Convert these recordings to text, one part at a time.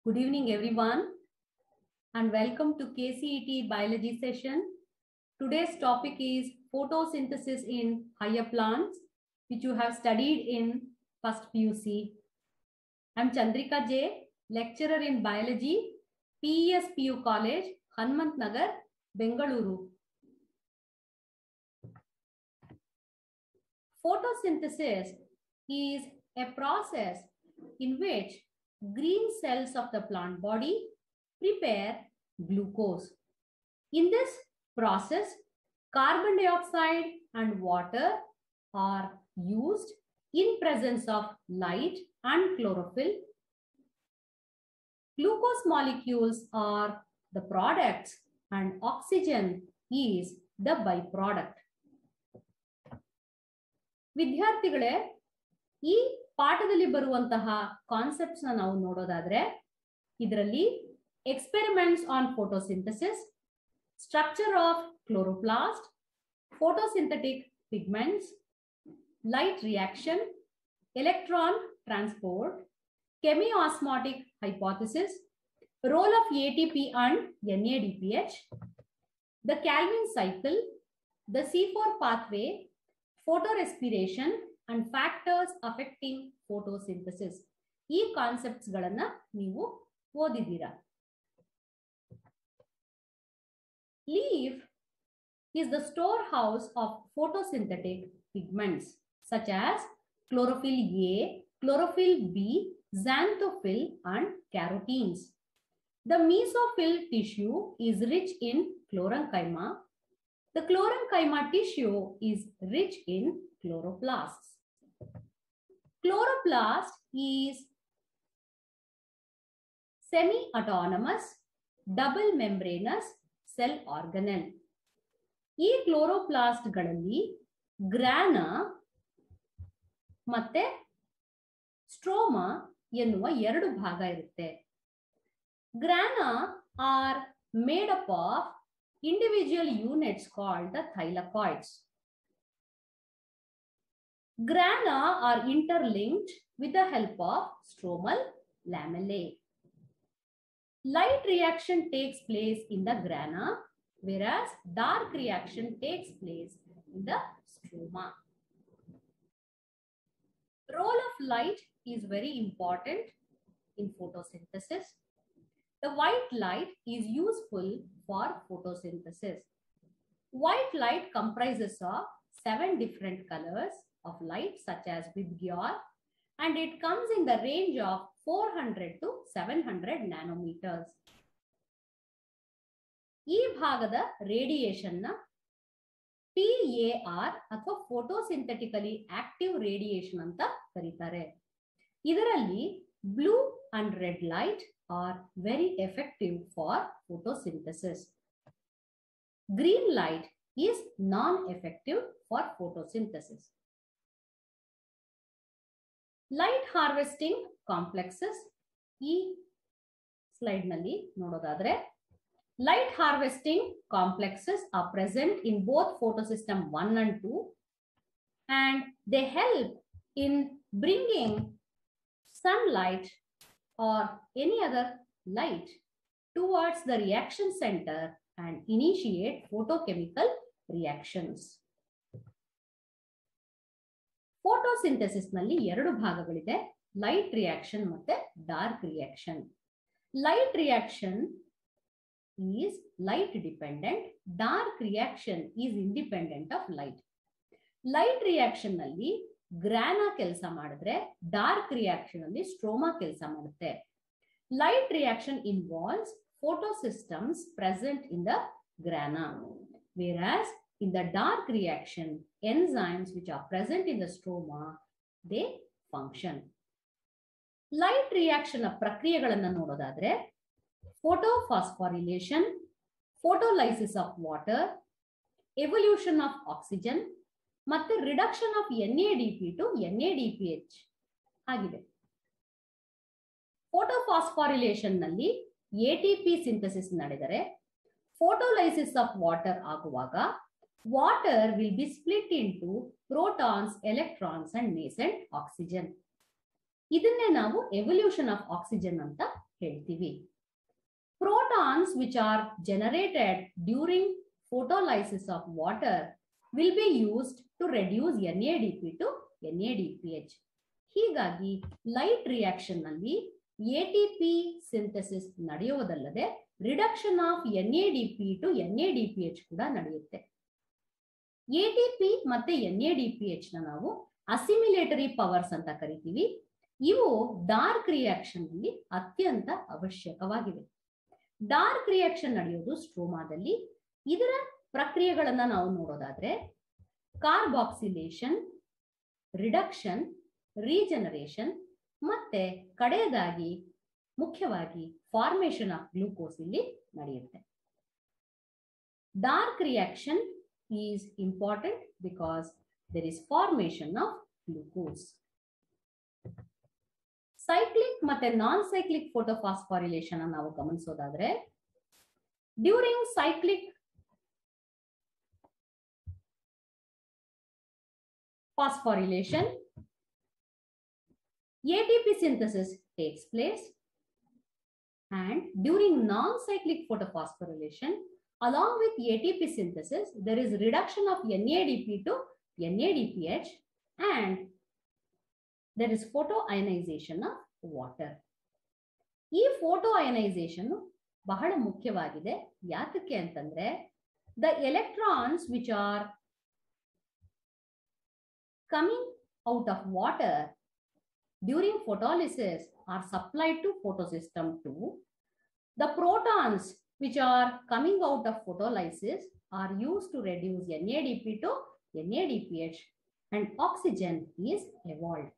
Good evening, everyone, and welcome to KCET Biology session. Today's topic is photosynthesis in higher plants, which you have studied in first PUC. I'm Chandrika J, lecturer in biology, PESPU College, Hanmant Nagar, Bengaluru. Photosynthesis is a process in which green cells of the plant body prepare glucose. In this process, carbon dioxide and water are used in presence of light and chlorophyll. Glucose molecules are the products and oxygen is the byproduct. ವಿದ್ಯಾರ್ಥಿಗಳೇ, ಈ ಪಾಠದಲ್ಲಿ ಬರುವಂತಹ concepts ನಾವು ನೋಡೋದಾದ್ರೆ ಇದರಲ್ಲಿ experiments on photosynthesis, structure of chloroplast, photosynthetic pigments, light reaction, electron transport, chemiosmotic hypothesis, role of ATP and NADPH, the Calvin cycle, the C4 pathway, photorespiration and factors affecting photosynthesis. ಈ concepts ಗಳನ್ನ ನೀವು ಓದಿದ್ದೀರಾ. Leaf is the storehouse of photosynthetic pigments such as chlorophyll A, chlorophyll B, xanthophyll and carotenes. The mesophyll tissue is rich in chlorenchyma. The chlorenchyma tissue is rich in chloroplasts. Chloroplast is semi-autonomous, double membranous cell organelle. ಈ chloroplast ಗಳಲ್ಲಿ grana ಮತ್ತೆ stroma ಎನ್ನುವ ಎರಡು ಭಾಗ ಇರುತ್ತೆ. Grana are made up of individual units called the thylakoids. Grana are interlinked with the help of stromal lamellae. Light reaction takes place in the grana, whereas dark reaction takes place in the stroma. Role of light is very important in photosynthesis. The white light is useful for photosynthesis. White light comprises of 7 different colors of light such as Vidyar, and it comes in the range of 400 to 700 nanometers. ಈ ಭಾಗದ radiation ನ PAR ಅಥವಾ ಫೋಟೋಸಿಂಥೆಟಿಕಲಿ active radiation ಅಂತ ಕರೀತಾರೆ. ಇದರಲ್ಲಿ blue and red light are very effective for photosynthesis. Green light is non-effective for photosynthesis. Light harvesting complexes ಈ slide ನಲ್ಲಿ ನೋಡೋದಾದ್ರೆ light harvesting complexes are present in both photosystem 1 and 2 and they help in bringing sunlight or any other light towards the reaction center and initiate photochemical reactions. Photosynthesis ನಲ್ಲಿ ಎರಡು ಭಾಗಗಳಿದೆ, light reaction ಮತ್ತೆ dark reaction. Light reaction is light dependent, dark reaction is independent of light. Light reaction ನಲ್ಲಿ grana ಕೆಲಸ ಮಾಡಿದ್ರೆ dark reaction ಅಲ್ಲಿ stroma ಕೆಲಸ ಮಾಡುತ್ತೆ. Light reaction involves photosystems present in the grana, whereas in the dark reaction enzymes which are present in the stroma they function. Light reaction ನ ಪ್ರಕ್ರಿಯೆಗಳನ್ನು ನೋಡೋದಾದ್ರೆ photophosphorylation, photolysis of water, evolution of oxygen ಮತ್ತೆ reduction of NADP to NADPH ಆಗಿದೆ. Photophosphorylation ನಲ್ಲಿ ATP synthesis ನಡೆದರೆ photolysis of water ಆಗುವಾಗ water will be split into protons, electrons and nascent oxygen. ಇದನ್ನೇ ನಾವು ಎವಲ್ಯೂಷನ್ ಆಫ್ ಆಕ್ಸಿಜನ್ ಅಂತ ಹೇಳ್ತೀವಿ. Protons which are generated during photolysis of water will be used to reduce NADP to NADPH. ಹೀಗಾಗಿ light reaction ನಲ್ಲಿ ATP synthesis ನಡೆಯುವುದಲ್ಲದೆ reduction of NADP to NADPH ಕೂಡ ನಡೆಯುತ್ತೆ. ATP ಮತ್ತೆ NADPH ನಾವು ಅಸಿಮಿಲೇಟರಿ ಪವರ್ಸ್ ಅಂತ ಕರಿತೀವಿ. ಇವು ಡಾರ್ಕ್ ರಿಯಾಕ್ಷನ್ ನಲ್ಲಿ ಅತ್ಯಂತ ಅವಶ್ಯಕವಾಗಿವೆ. ಡಾರ್ಕ್ ರಿಯಾಕ್ಷನ್ ನಡೆಯೋದು ಸ್ಟ್ರೋಮಾದಲ್ಲಿ. ಇದರ ಪ್ರಕ್ರಿಯೆಗಳನ್ನ ನಾವು ನೋಡೋದಾದ್ರೆ ಕಾರ್ಬಾಕ್ಸಿಲೇಷನ್, ರಿಡಕ್ಷನ್, ರೀಜನರೇಷನ್ ಮತ್ತೆ ಕಡೆಯದಾಗಿ ಮುಖ್ಯವಾಗಿ ಫಾರ್ಮೇಶನ್ ಆಫ್ ಗ್ಲೂಕೋಸ್ ಇಲ್ಲಿ ನಡೆಯುತ್ತೆ. Dark reaction is important because there is formation of glucose. Cyclic ಮತ್ತೆ ನಾನ್ ಸೈಕ್ಲಿಕ್ ಫೋಟೋಫಾಸ್ಫಾರಿಲೇಷನ್ ನಾವು ಗಮನಿಸೋದಾದ್ರೆ during cyclic phosphorylation, ATP synthesis takes place, and during non-cyclic photophosphorylation, along with ATP synthesis, there is reduction of NADP to NADPH, and there is photoionization of water. ಈ photoionization ಬಹಳ ಮುಖ್ಯವಾಗಿದೆ. ಯಾತಕ್ಕೆ ಅಂತಂದ್ರೆ the electrons which are coming out of water during photolysis are supplied to photosystem 2. The protons which are coming out of photolysis are used to reduce NADP to NADPH and oxygen is evolved.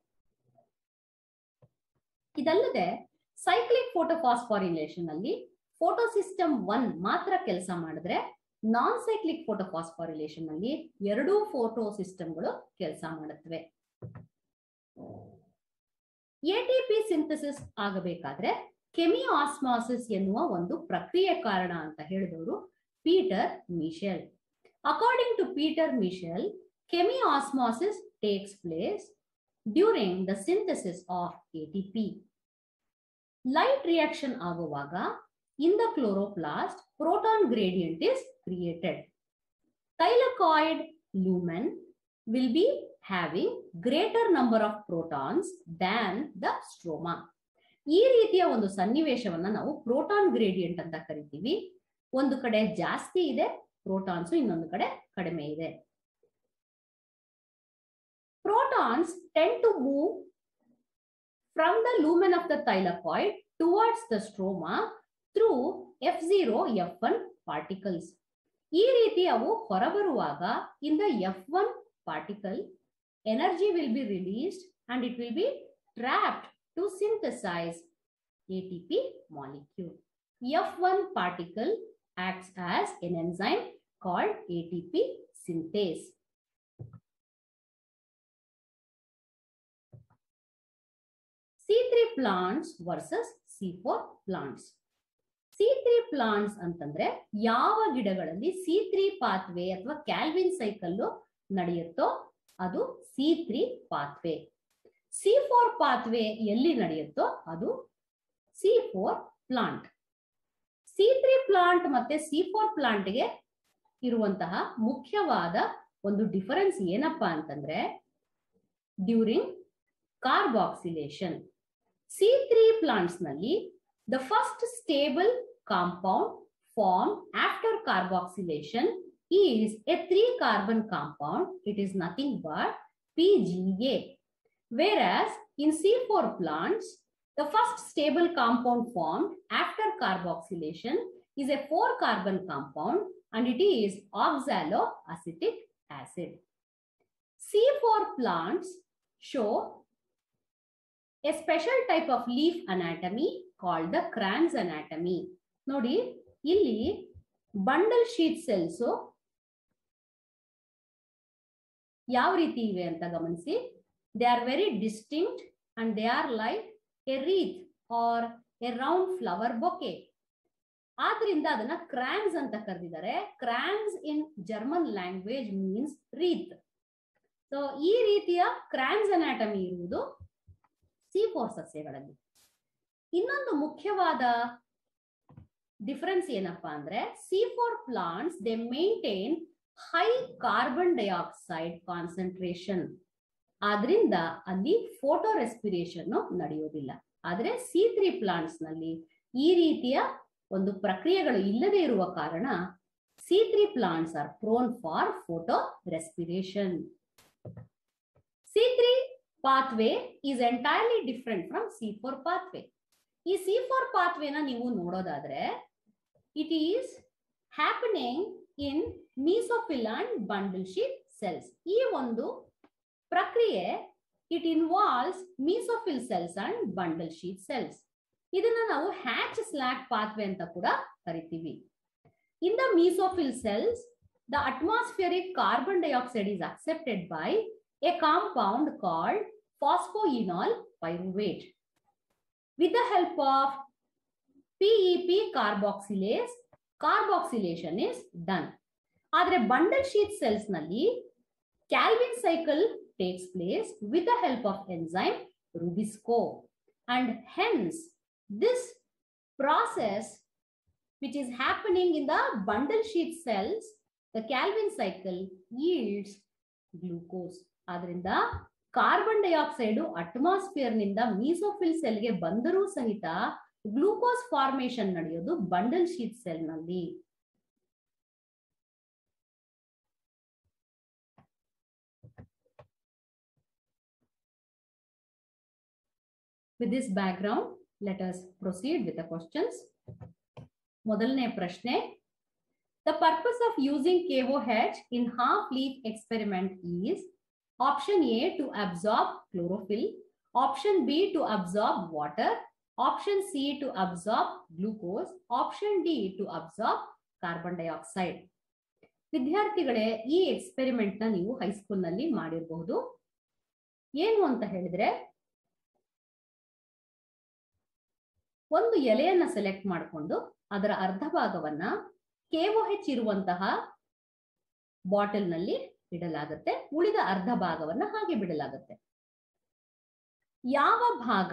ಇದಲ್ಲದೆ cyclic photophosphorylation ಅಲ್ಲಿ photosystem 1 ಮಾತ್ರ ಕೆಲಸ ಮಾಡಿದ್ರೆ ನಾನ್ cyclic photophosphorylation ಅಲ್ಲಿ ಎರಡೂ photo ಸಿಸ್ಟಮ್ಗಳು ಕೆಲಸ ಮಾಡುತ್ತವೆ. ATP ಸಿಂಥಸಿಸ್ ಆಗಬೇಕಾದ್ರೆ ಕೆಮಿಆಸ್ಮಾಸಿಸ್ ಎನ್ನುವ ಒಂದು ಪ್ರಕ್ರಿಯೆ ಕಾರಣ ಅಂತ ಹೇಳಿದವರು Peter Mitchell. According to Peter Mitchell, chemiosmosis takes place during the synthesis of ATP. Light reaction ಆಗುವಾಗ in the chloroplast, proton gradient is created. Thylakoid lumen will be having greater number of protons than the stroma. ಈ ರೀತಿಯ ಒಂದು ಸನ್ನಿವೇಶವನ್ನ ನಾವು proton gradient ಅಂತ ಕರಿತೀವಿ. ಒಂದು ಕಡೆ ಜಾಸ್ತಿ ಇದೆ ಪ್ರೋಟಾನ್ಸ್, ಇನ್ನೊಂದು ಕಡೆ ಕಡಿಮೆ ಇದೆ. Protons tend to move from the lumen of the thylakoid towards the stroma through F0, F1 particles. ಈ ರೀತಿ ಅವು ಹೊರಬರುವಾಗ in the F1 particle, energy will be released and it will be trapped to synthesize ATP molecule. F1 particle acts as an enzyme called ATP synthase. C3 plants versus C4 plants. C3 plants ಅಂತಂದ್ರೆ ಯಾವ ಗಿಡಗಳಲ್ಲಿ C3 pathway ಅಥವಾ Calvin cycle ನಡೆಯುತ್ತೋ ಅದು C3 pathway. C4 pathway ಎಲ್ಲಿ ನಡೆಯುತ್ತೋ ಅದು C4 plant. C3 plant ಮತ್ತೆ C4 ಪ್ಲಾಂಟ್ಗೆ ಇರುವಂತಹ ಮುಖ್ಯವಾದ ಒಂದು ಡಿಫರೆನ್ಸ್ ಏನಪ್ಪಾ ಅಂತಂದ್ರೆ ಡ್ಯೂರಿಂಗ್ ಕಾರ್ಬಾಕ್ಸಿಲೇಷನ್. C3 ಪ್ಲಾಂಟ್ಸ್ ನಲ್ಲಿ the first stable compound formed after carboxylation is a 3-carbon compound. It is nothing but PGA. Whereas in C4 plants, the first stable compound formed after carboxylation is a 4-carbon compound and it is oxaloacetic acid. C4 plants show a special type of leaf anatomy called the Kranz anatomy. ನೋಡಿ ಇಲ್ಲಿ bundle sheath cells ಯಾವ ರೀತಿ ಇವೆ ಅಂತ ಗಮನಿಸಿ. They are very distinct and they are like a wreath or a round flower bouquet. ಆದ್ರಿಂದ ಅದನ್ನ Kranz ಅಂತ ಕರೆದಿದ್ದಾರೆ. Kranz in German language means wreath. So ಈ ರೀತಿಯ ಕ್ರಾನ್ಸ್ ಅನಾಟಮಿ ಇರುವುದು C4 ಸಸ್ಯಗಳಲ್ಲಿ. ಇನ್ನೊಂದು ಮುಖ್ಯವಾದ ಡಿಫರೆನ್ಸ್ ಏನಪ್ಪಾ ಅಂದ್ರೆ C4 plants they maintain high carbon dioxide concentration. ಆದ್ರಿಂದ ಅಲ್ಲಿ ಫೋಟೋ ರೆಸ್ಪಿರೇಷನ್ ನಡೆಯೋದಿಲ್ಲ. ಆದ್ರೆ C3 ಪ್ಲಾಂಟ್ಸ್ ನಲ್ಲಿ ಈ ರೀತಿಯ ಒಂದು ಪ್ರಕ್ರಿಯೆಗಳು ಇಲ್ಲದೆ ಇರುವ ಕಾರಣ C3 plants are prone for photo respiration. C3 pathway is entirely different from C4 pathway. ಈ C4 pathway ನ ನೀವು ನೋಡೋದಾದ್ರೆ it is happening in mesophyll and bundle sheath cells. ಈ ಒಂದು ಪ್ರಕ್ರಿಯೆ it involves mesophyll cells and bundle sheath cells. ಇದನ್ನ ನಾವು hatch slack pathway ಅಂತ ಕೂಡ ಕರಿತೀವಿ. In the mesophyll cells, the atmospheric carbon dioxide is accepted by a compound called phosphoenol pyruvate. With the help of PEP carboxylase, carboxylation is done. Adre bundle sheath cells nalli Calvin cycle takes place with the help of enzyme Rubisco, and hence this process which is happening in the bundle sheath cells, the Calvin cycle yields glucose. Adrinda carbon dioxide atmosphere ನಿಂದ mesophyll cell ಗೆ ಬಂದರೂ ಸಹಿತ glucose formation ನಡೆಯೋದು bundle sheath cell ನಲ್ಲಿ. With this background, let us proceed with the questions. ಮೊದಲನೇ ಪ್ರಶ್ನೆ, the purpose of using KOH in half-leaf experiment is option A to absorb chlorophyll, option B to absorb water, option C to absorb glucose, option D to absorb carbon dioxide. ವಿದ್ಯಾರ್ಥಿಗಳೇ, ಈ experiment ನ ನೀವು high school ನಲ್ಲಿ ಮಾಡಿರಬಹುದು. ಏನು ಅಂತ ಹೇಳಿದ್ರೆ, ಒಂದು ಎಲೆಯನ್ನ ಸೆಲೆಕ್ಟ್ ಮಾಡಿಕೊಂಡು ಅದರ ಅರ್ಧ ಭಾಗವನ್ನ KOH ಇರುವಂತಹ ಬಾಟಲ್ ನಲ್ಲಿ ಇಡಲಾಗುತ್ತೆ, ಉಳಿದ ಅರ್ಧ ಭಾಗವನ್ನ ಹಾಗೆ ಬಿಡಲಾಗುತ್ತೆ. ಯಾವ ಭಾಗ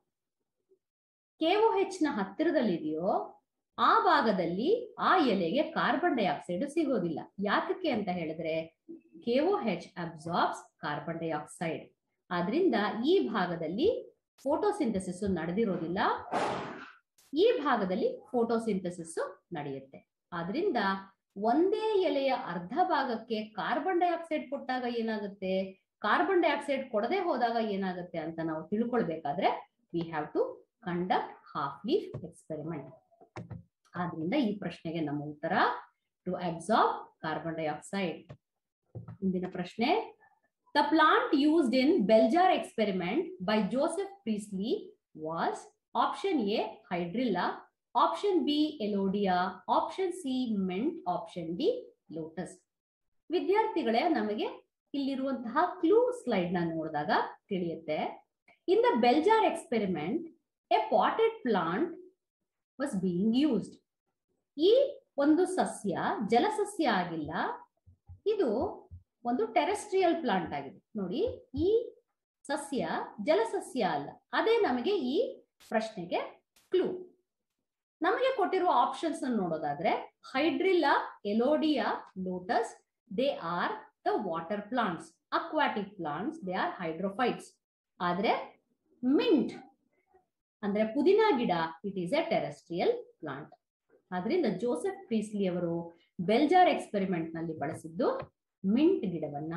KOH ನ ಹತ್ತಿರದಲ್ಲಿದೆಯೋ ಆ ಭಾಗದಲ್ಲಿ ಆ ಎಲೆಗೆ ಕಾರ್ಬನ್ ಡೈಆಕ್ಸೈಡ್ ಸಿಗೋದಿಲ್ಲ. ಯಾತಕ್ಕೆ ಅಂತ ಹೇಳಿದ್ರೆ KOH ಅಬ್ಸಾರ್ಬ್ಸ್ ಕಾರ್ಬನ್ ಡೈಆಕ್ಸೈಡ್. ಆದ್ರಿಂದ ಈ ಭಾಗದಲ್ಲಿ ಫೋಟೋಸಿಂಥಸಿಸ್ ನಡೆದಿರೋದಿಲ್ಲ, ಈ ಭಾಗದಲ್ಲಿ ಫೋಟೋಸಿಂಥಸಿಸ್ ನಡೆಯುತ್ತೆ. ಆದ್ರಿಂದ ಒಂದೇ ಎಲೆಯ ಅರ್ಧ ಭಾಗಕ್ಕೆ ಕಾರ್ಬನ್ ಡೈಆಕ್ಸೈಡ್ ಕೊಟ್ಟಾಗ ಏನಾಗುತ್ತೆ, ಕಾರ್ಬನ್ ಡೈಆಕ್ಸೈಡ್ ಕೊಡದೆ ಹೋದಾಗ ಏನಾಗುತ್ತೆ ಅಂತ ನಾವು ತಿಳ್ಕೊಳ್ಬೇಕಾದ್ರೆ we have to conduct half leaf experiment. ಆದ್ರಿಂದ ಈ ಪ್ರಶ್ನೆಗೆ ನಮ್ಮ ಉತ್ತರ ಟು ಅಬ್ಸಾರ್ಬ್ ಕಾರ್ಬನ್ ಡೈಆಕ್ಸೈಡ್. ಮುಂದಿನ ಪ್ರಶ್ನೆ, the plant used in Bell-jar experiment by Joseph Priestley was option A hydrilla, option B elodea, option C mint, option D lotus. ವಿದ್ಯಾರ್ಥಿಗಳೇ, ನಮಗೆ ಇಲ್ಲಿರುವಂತಹ ಕ್ಲೂ ಸ್ಲೈಡ್ ನ ನೋಡಿದಾಗ ತಿಳಿಯುತ್ತೆ. In the Bell-jar experiment, a potted plant was being used. ಈ ಒಂದು ಸಸ್ಯ ಜಲಸಸ್ಯ ಆಗಿಲ್ಲ, ಇದು ಒಂದು ಟೆರೆಸ್ಟ್ರಿಯಲ್ ಪ್ಲಾಂಟ್ ಆಗಿದೆ. ನೋಡಿ, ಈ ಸಸ್ಯ ಜಲಸಸ್ಯ ಅಲ್ಲ. ಅದೇ ನಮಗೆ ಈ ಪ್ರಶ್ನೆಗೆ ಕ್ಲೂ. ನಮಗೆ ಕೊಟ್ಟಿರುವ ಆಪ್ಷನ್ಸ್ ನೋಡೋದಾದ್ರೆ hydrilla, elodea, lotus, they are the water plants. Aquatic plants, they are hydrophytes. ಆದ್ರೆ ಮಿಂಟ್ ಅಂದ್ರೆ ಪುದೀನಾ ಗಿಡ, it is a terrestrial plant. ಆದ್ರಿಂದ ಜೋಸೆಫ್ ಪ್ರೀಸ್ಲಿ ಅವರು ಬೆಲ್ಜಾರ್ ಎಕ್ಸ್ಪೆರಿಮೆಂಟ್ ನಲ್ಲಿ ಬಳಸಿದ್ದು ಮಿಂಟ್ ಗಿಡವನ್ನ.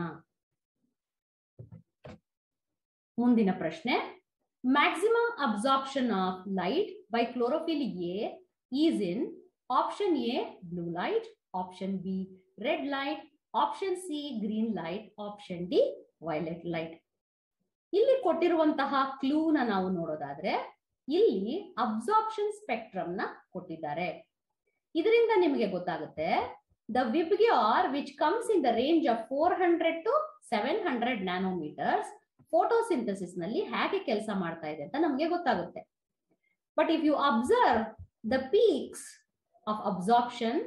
ಮುಂದಿನ ಪ್ರಶ್ನೆ, maximum absorption of light by chlorophyll A is in option A blue light, option B red light, option C green light, option D violet light. ಇಲ್ಲಿ ಕೊಟ್ಟಿರುವಂತಹ ಕ್ಲೂನ ನಾವು ನೋಡೋದಾದ್ರೆ ಇಲ್ಲಿ ಅಬ್ಸಾರ್ಪ್ಷನ್ ಸ್ಪೆಕ್ಟ್ರಮ್ ನ ಕೊಟ್ಟಿದ್ದಾರೆ. ಇದರಿಂದ ನಿಮಗೆ ಗೊತ್ತಾಗುತ್ತೆ the Vibgyor which comes in the range of 400 to 700 nanometers photosynthesis ನಲ್ಲಿ ಹೇಗೆ ಕೆಲಸ ಮಾಡ್ತಾ ಇದೆ ಅಂತ ನಮಗೆ ಗೊತ್ತಾಗುತ್ತೆ. But if you observe the peaks of absorption,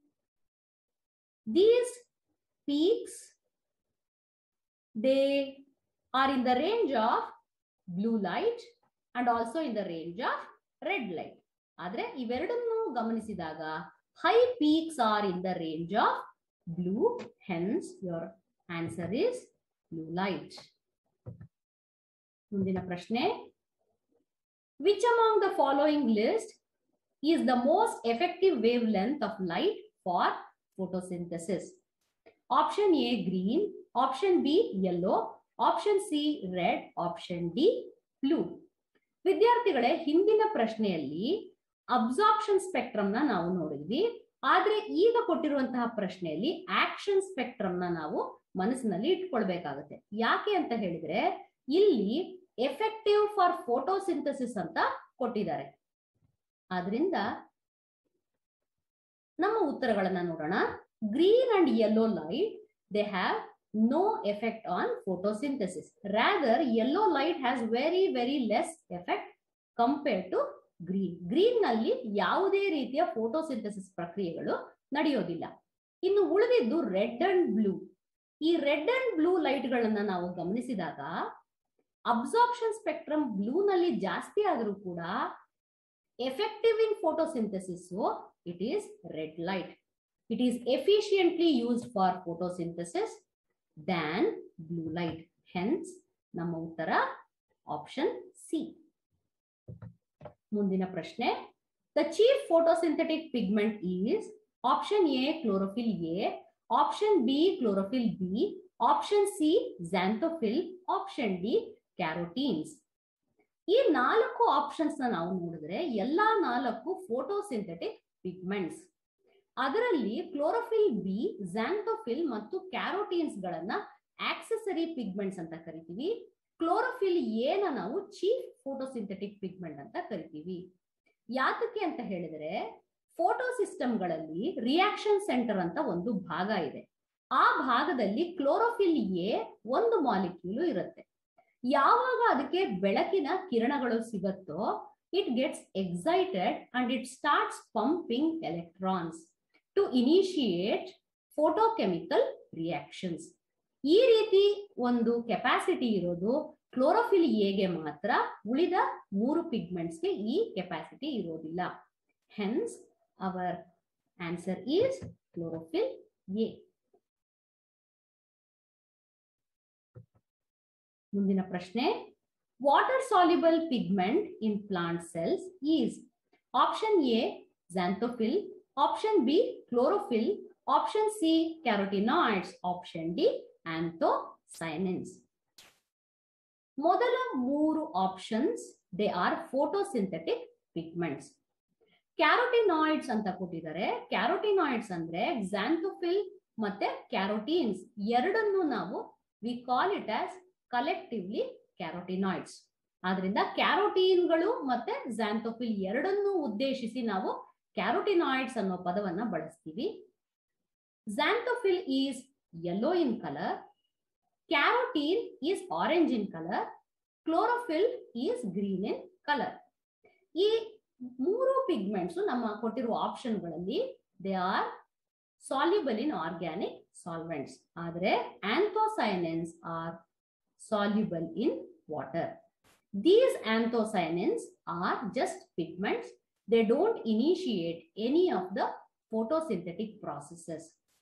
these peaks they are in the range of blue light and also in the range of red light. ಆದ್ರೆ ಇವೆರಡನ್ನು ಗಮನಿಸಿದಾಗ high peaks are in the range of blue, hence your answer is blue light. ಮುಂದಿನ ಪ್ರಶ್ನೆ, which among the following list is the most effective wavelength of light for photosynthesis? Option A green, option B yellow, option C red, option D blue. ವಿದ್ಯಾರ್ಥಿಗಳೇ, ಹಿಂದಿನ ಪ್ರಶ್ನೆಯಲ್ಲಿ absorption spectrum ನ ನಾವು ನೋಡಿದ್ವಿ. ಆದ್ರೆ ಈಗ ಕೊಟ್ಟಿರುವಂತಹ ಪ್ರಶ್ನೆಯಲ್ಲಿ ಆಕ್ಷನ್ ಸ್ಪೆಕ್ಟ್ರಮ್ ನ ನಾವು ಮನಸ್ಸಿನಲ್ಲಿ ಇಟ್ಕೊಳ್ಬೇಕಾಗುತ್ತೆ. ಯಾಕೆ ಅಂತ ಹೇಳಿದ್ರೆ ಇಲ್ಲಿ ಎಫೆಕ್ಟಿವ್ ಫಾರ್ ಫೋಟೋಸಿಂಥಸಿಸ್ ಅಂತ ಕೊಟ್ಟಿದ್ದಾರೆ. ಆದ್ರಿಂದ ನಮ್ಮ ಉತ್ತರಗಳನ್ನ ನೋಡೋಣ. Green and yellow light, they have no effect on photosynthesis. Rather yellow light has very less effect compared to green. Green ನಲ್ಲಿ ಯಾವುದೇ ರೀತಿಯ ಫೋಟೋಸಿಂಥಸಿಸ್ ಪ್ರಕ್ರಿಯೆಗಳು ನಡೆಯೋದಿಲ್ಲ. ಇನ್ನು ಉಳಿದಿದ್ದು ರೆಡ್ ಅಂಡ್ ಬ್ಲೂ. ಈ ರೆಡ್ ಅಂಡ್ ಬ್ಲೂ ಲೈಟ್ ಗಳನ್ನ ನಾವು ಗಮನಿಸಿದಾಗ ಅಬ್ಸಾರ್ಪ್ಷನ್ ಸ್ಪೆಕ್ಟ್ರಮ್ ಬ್ಲೂ ನಲ್ಲಿ ಜಾಸ್ತಿ ಆದರೂ ಕೂಡ effective in photosynthesis, so it is red light. It is efficiently used for photosynthesis than blue light. Hence ನಮ್ಮ ಉತ್ತರ ಆಪ್ಷನ್ ಸಿ. ಮುಂದಿನ ಪ್ರಶ್ನೆ, the chief photosynthetic pigment is option A chlorophyll A, option B chlorophyll B, option C xanthophyll, option D carotenes. ಈ 4 options ನಾವು ನೋಡಿದ್ರೆ ಎಲ್ಲಾ 4 photosynthetic pigments. ಅದರಲ್ಲಿ chlorophyll B, xanthophyll ಮತ್ತು ಕ್ಯಾರೋಟೀನ್ಸ್ ಗಳನ್ನ ಆಕ್ಸೆಸರಿ ಪಿಗ್ಮೆಂಟ್ಸ್ ಅಂತ ಕರಿತೀವಿ. ಕ್ಲೋರೋಫಿಲ್ ಎ ನ ನಾವು ಚೀಫ್ ಫೋಟೋಸಿಂಥೆಟಿಕ್ ಪಿಗ್ಮೆಂಟ್ ಅಂತ ಕರಿತೀವಿ. ಯಾತಕ್ಕೆ ಅಂತ ಹೇಳಿದ್ರೆ ಫೋಟೋ ಸಿಸ್ಟಮ್ ಗಳಲ್ಲಿ ರಿಯಾಕ್ಷನ್ ಸೆಂಟರ್ ಅಂತ ಒಂದು ಭಾಗ ಇದೆ. ಆ ಭಾಗದಲ್ಲಿ ಕ್ಲೋರೋಫಿಲ್ ಎ ಒಂದು ಮಾಲಿಕ್ಯೂಲ್ ಇರುತ್ತೆ. ಯಾವಾಗ ಅದಕ್ಕೆ ಬೆಳಕಿನ ಕಿರಣಗಳು ಸಿಗುತ್ತೋ it gets excited and it starts pumping electrons to initiate photochemical reactions. ಈ ರೀತಿ ಒಂದು ಕೆಪಾಸಿಟಿ ಇರೋದು ಕ್ಲೋರೋಫಿಲ್ ಎಗೆ ಮಾತ್ರ. ಉಳಿದ 3 ಪಿಗ್ಮೆಂಟ್ಸ್ಗೆ ಈ ಕೆಪಾಸಿಟಿ ಇರೋದಿಲ್ಲ. Hence our answer is chlorophyll a. ಮುಂದಿನ ಪ್ರಶ್ನೆ, water soluble pigment in plant cells is option A xanthophyll, option B chlorophyll, option C carotenoids, option D anthocyanins. ಮೊದಲ 3 options they are photosynthetic pigments. Carotenoids ಅಂತ ಕೊಟ್ಟಿದ್ದಾರೆ. Carotenoids ಅಂದ್ರೆ xanthophyll ಮತ್ತೆ carotenes ಎರಡನ್ನು ನಾವು we call it as collectively carotenoids. ಆದ್ರಿಂದ ಕ್ಯಾರೋಟೀನ್ಗಳು ಮತ್ತೆ xanthophyll ಎರಡನ್ನೂ ಉದ್ದೇಶಿಸಿ ನಾವು ಕ್ಯಾರೋಟಿನಾಯ್ಡ್ಸ್ ಅನ್ನೋ ಪದವನ್ನ ಬಳಸ್ತೀವಿ. xanthophyll is yellow in colour, carotene is orange in colour, chlorophyll is green in colour. ಈ 3 ಪಿಗ್ಮೆಂಟ್ಸ್ ನಮ್ಮ ಕೊಟ್ಟಿರುವ ಆಪ್ಷನ್ಗಳಲ್ಲಿ they are soluble in organic solvents. ಆದ್ರೆ anthocyanins are soluble in water. These anthocyanins are just pigments. They don't initiate any of the photosynthetic processes.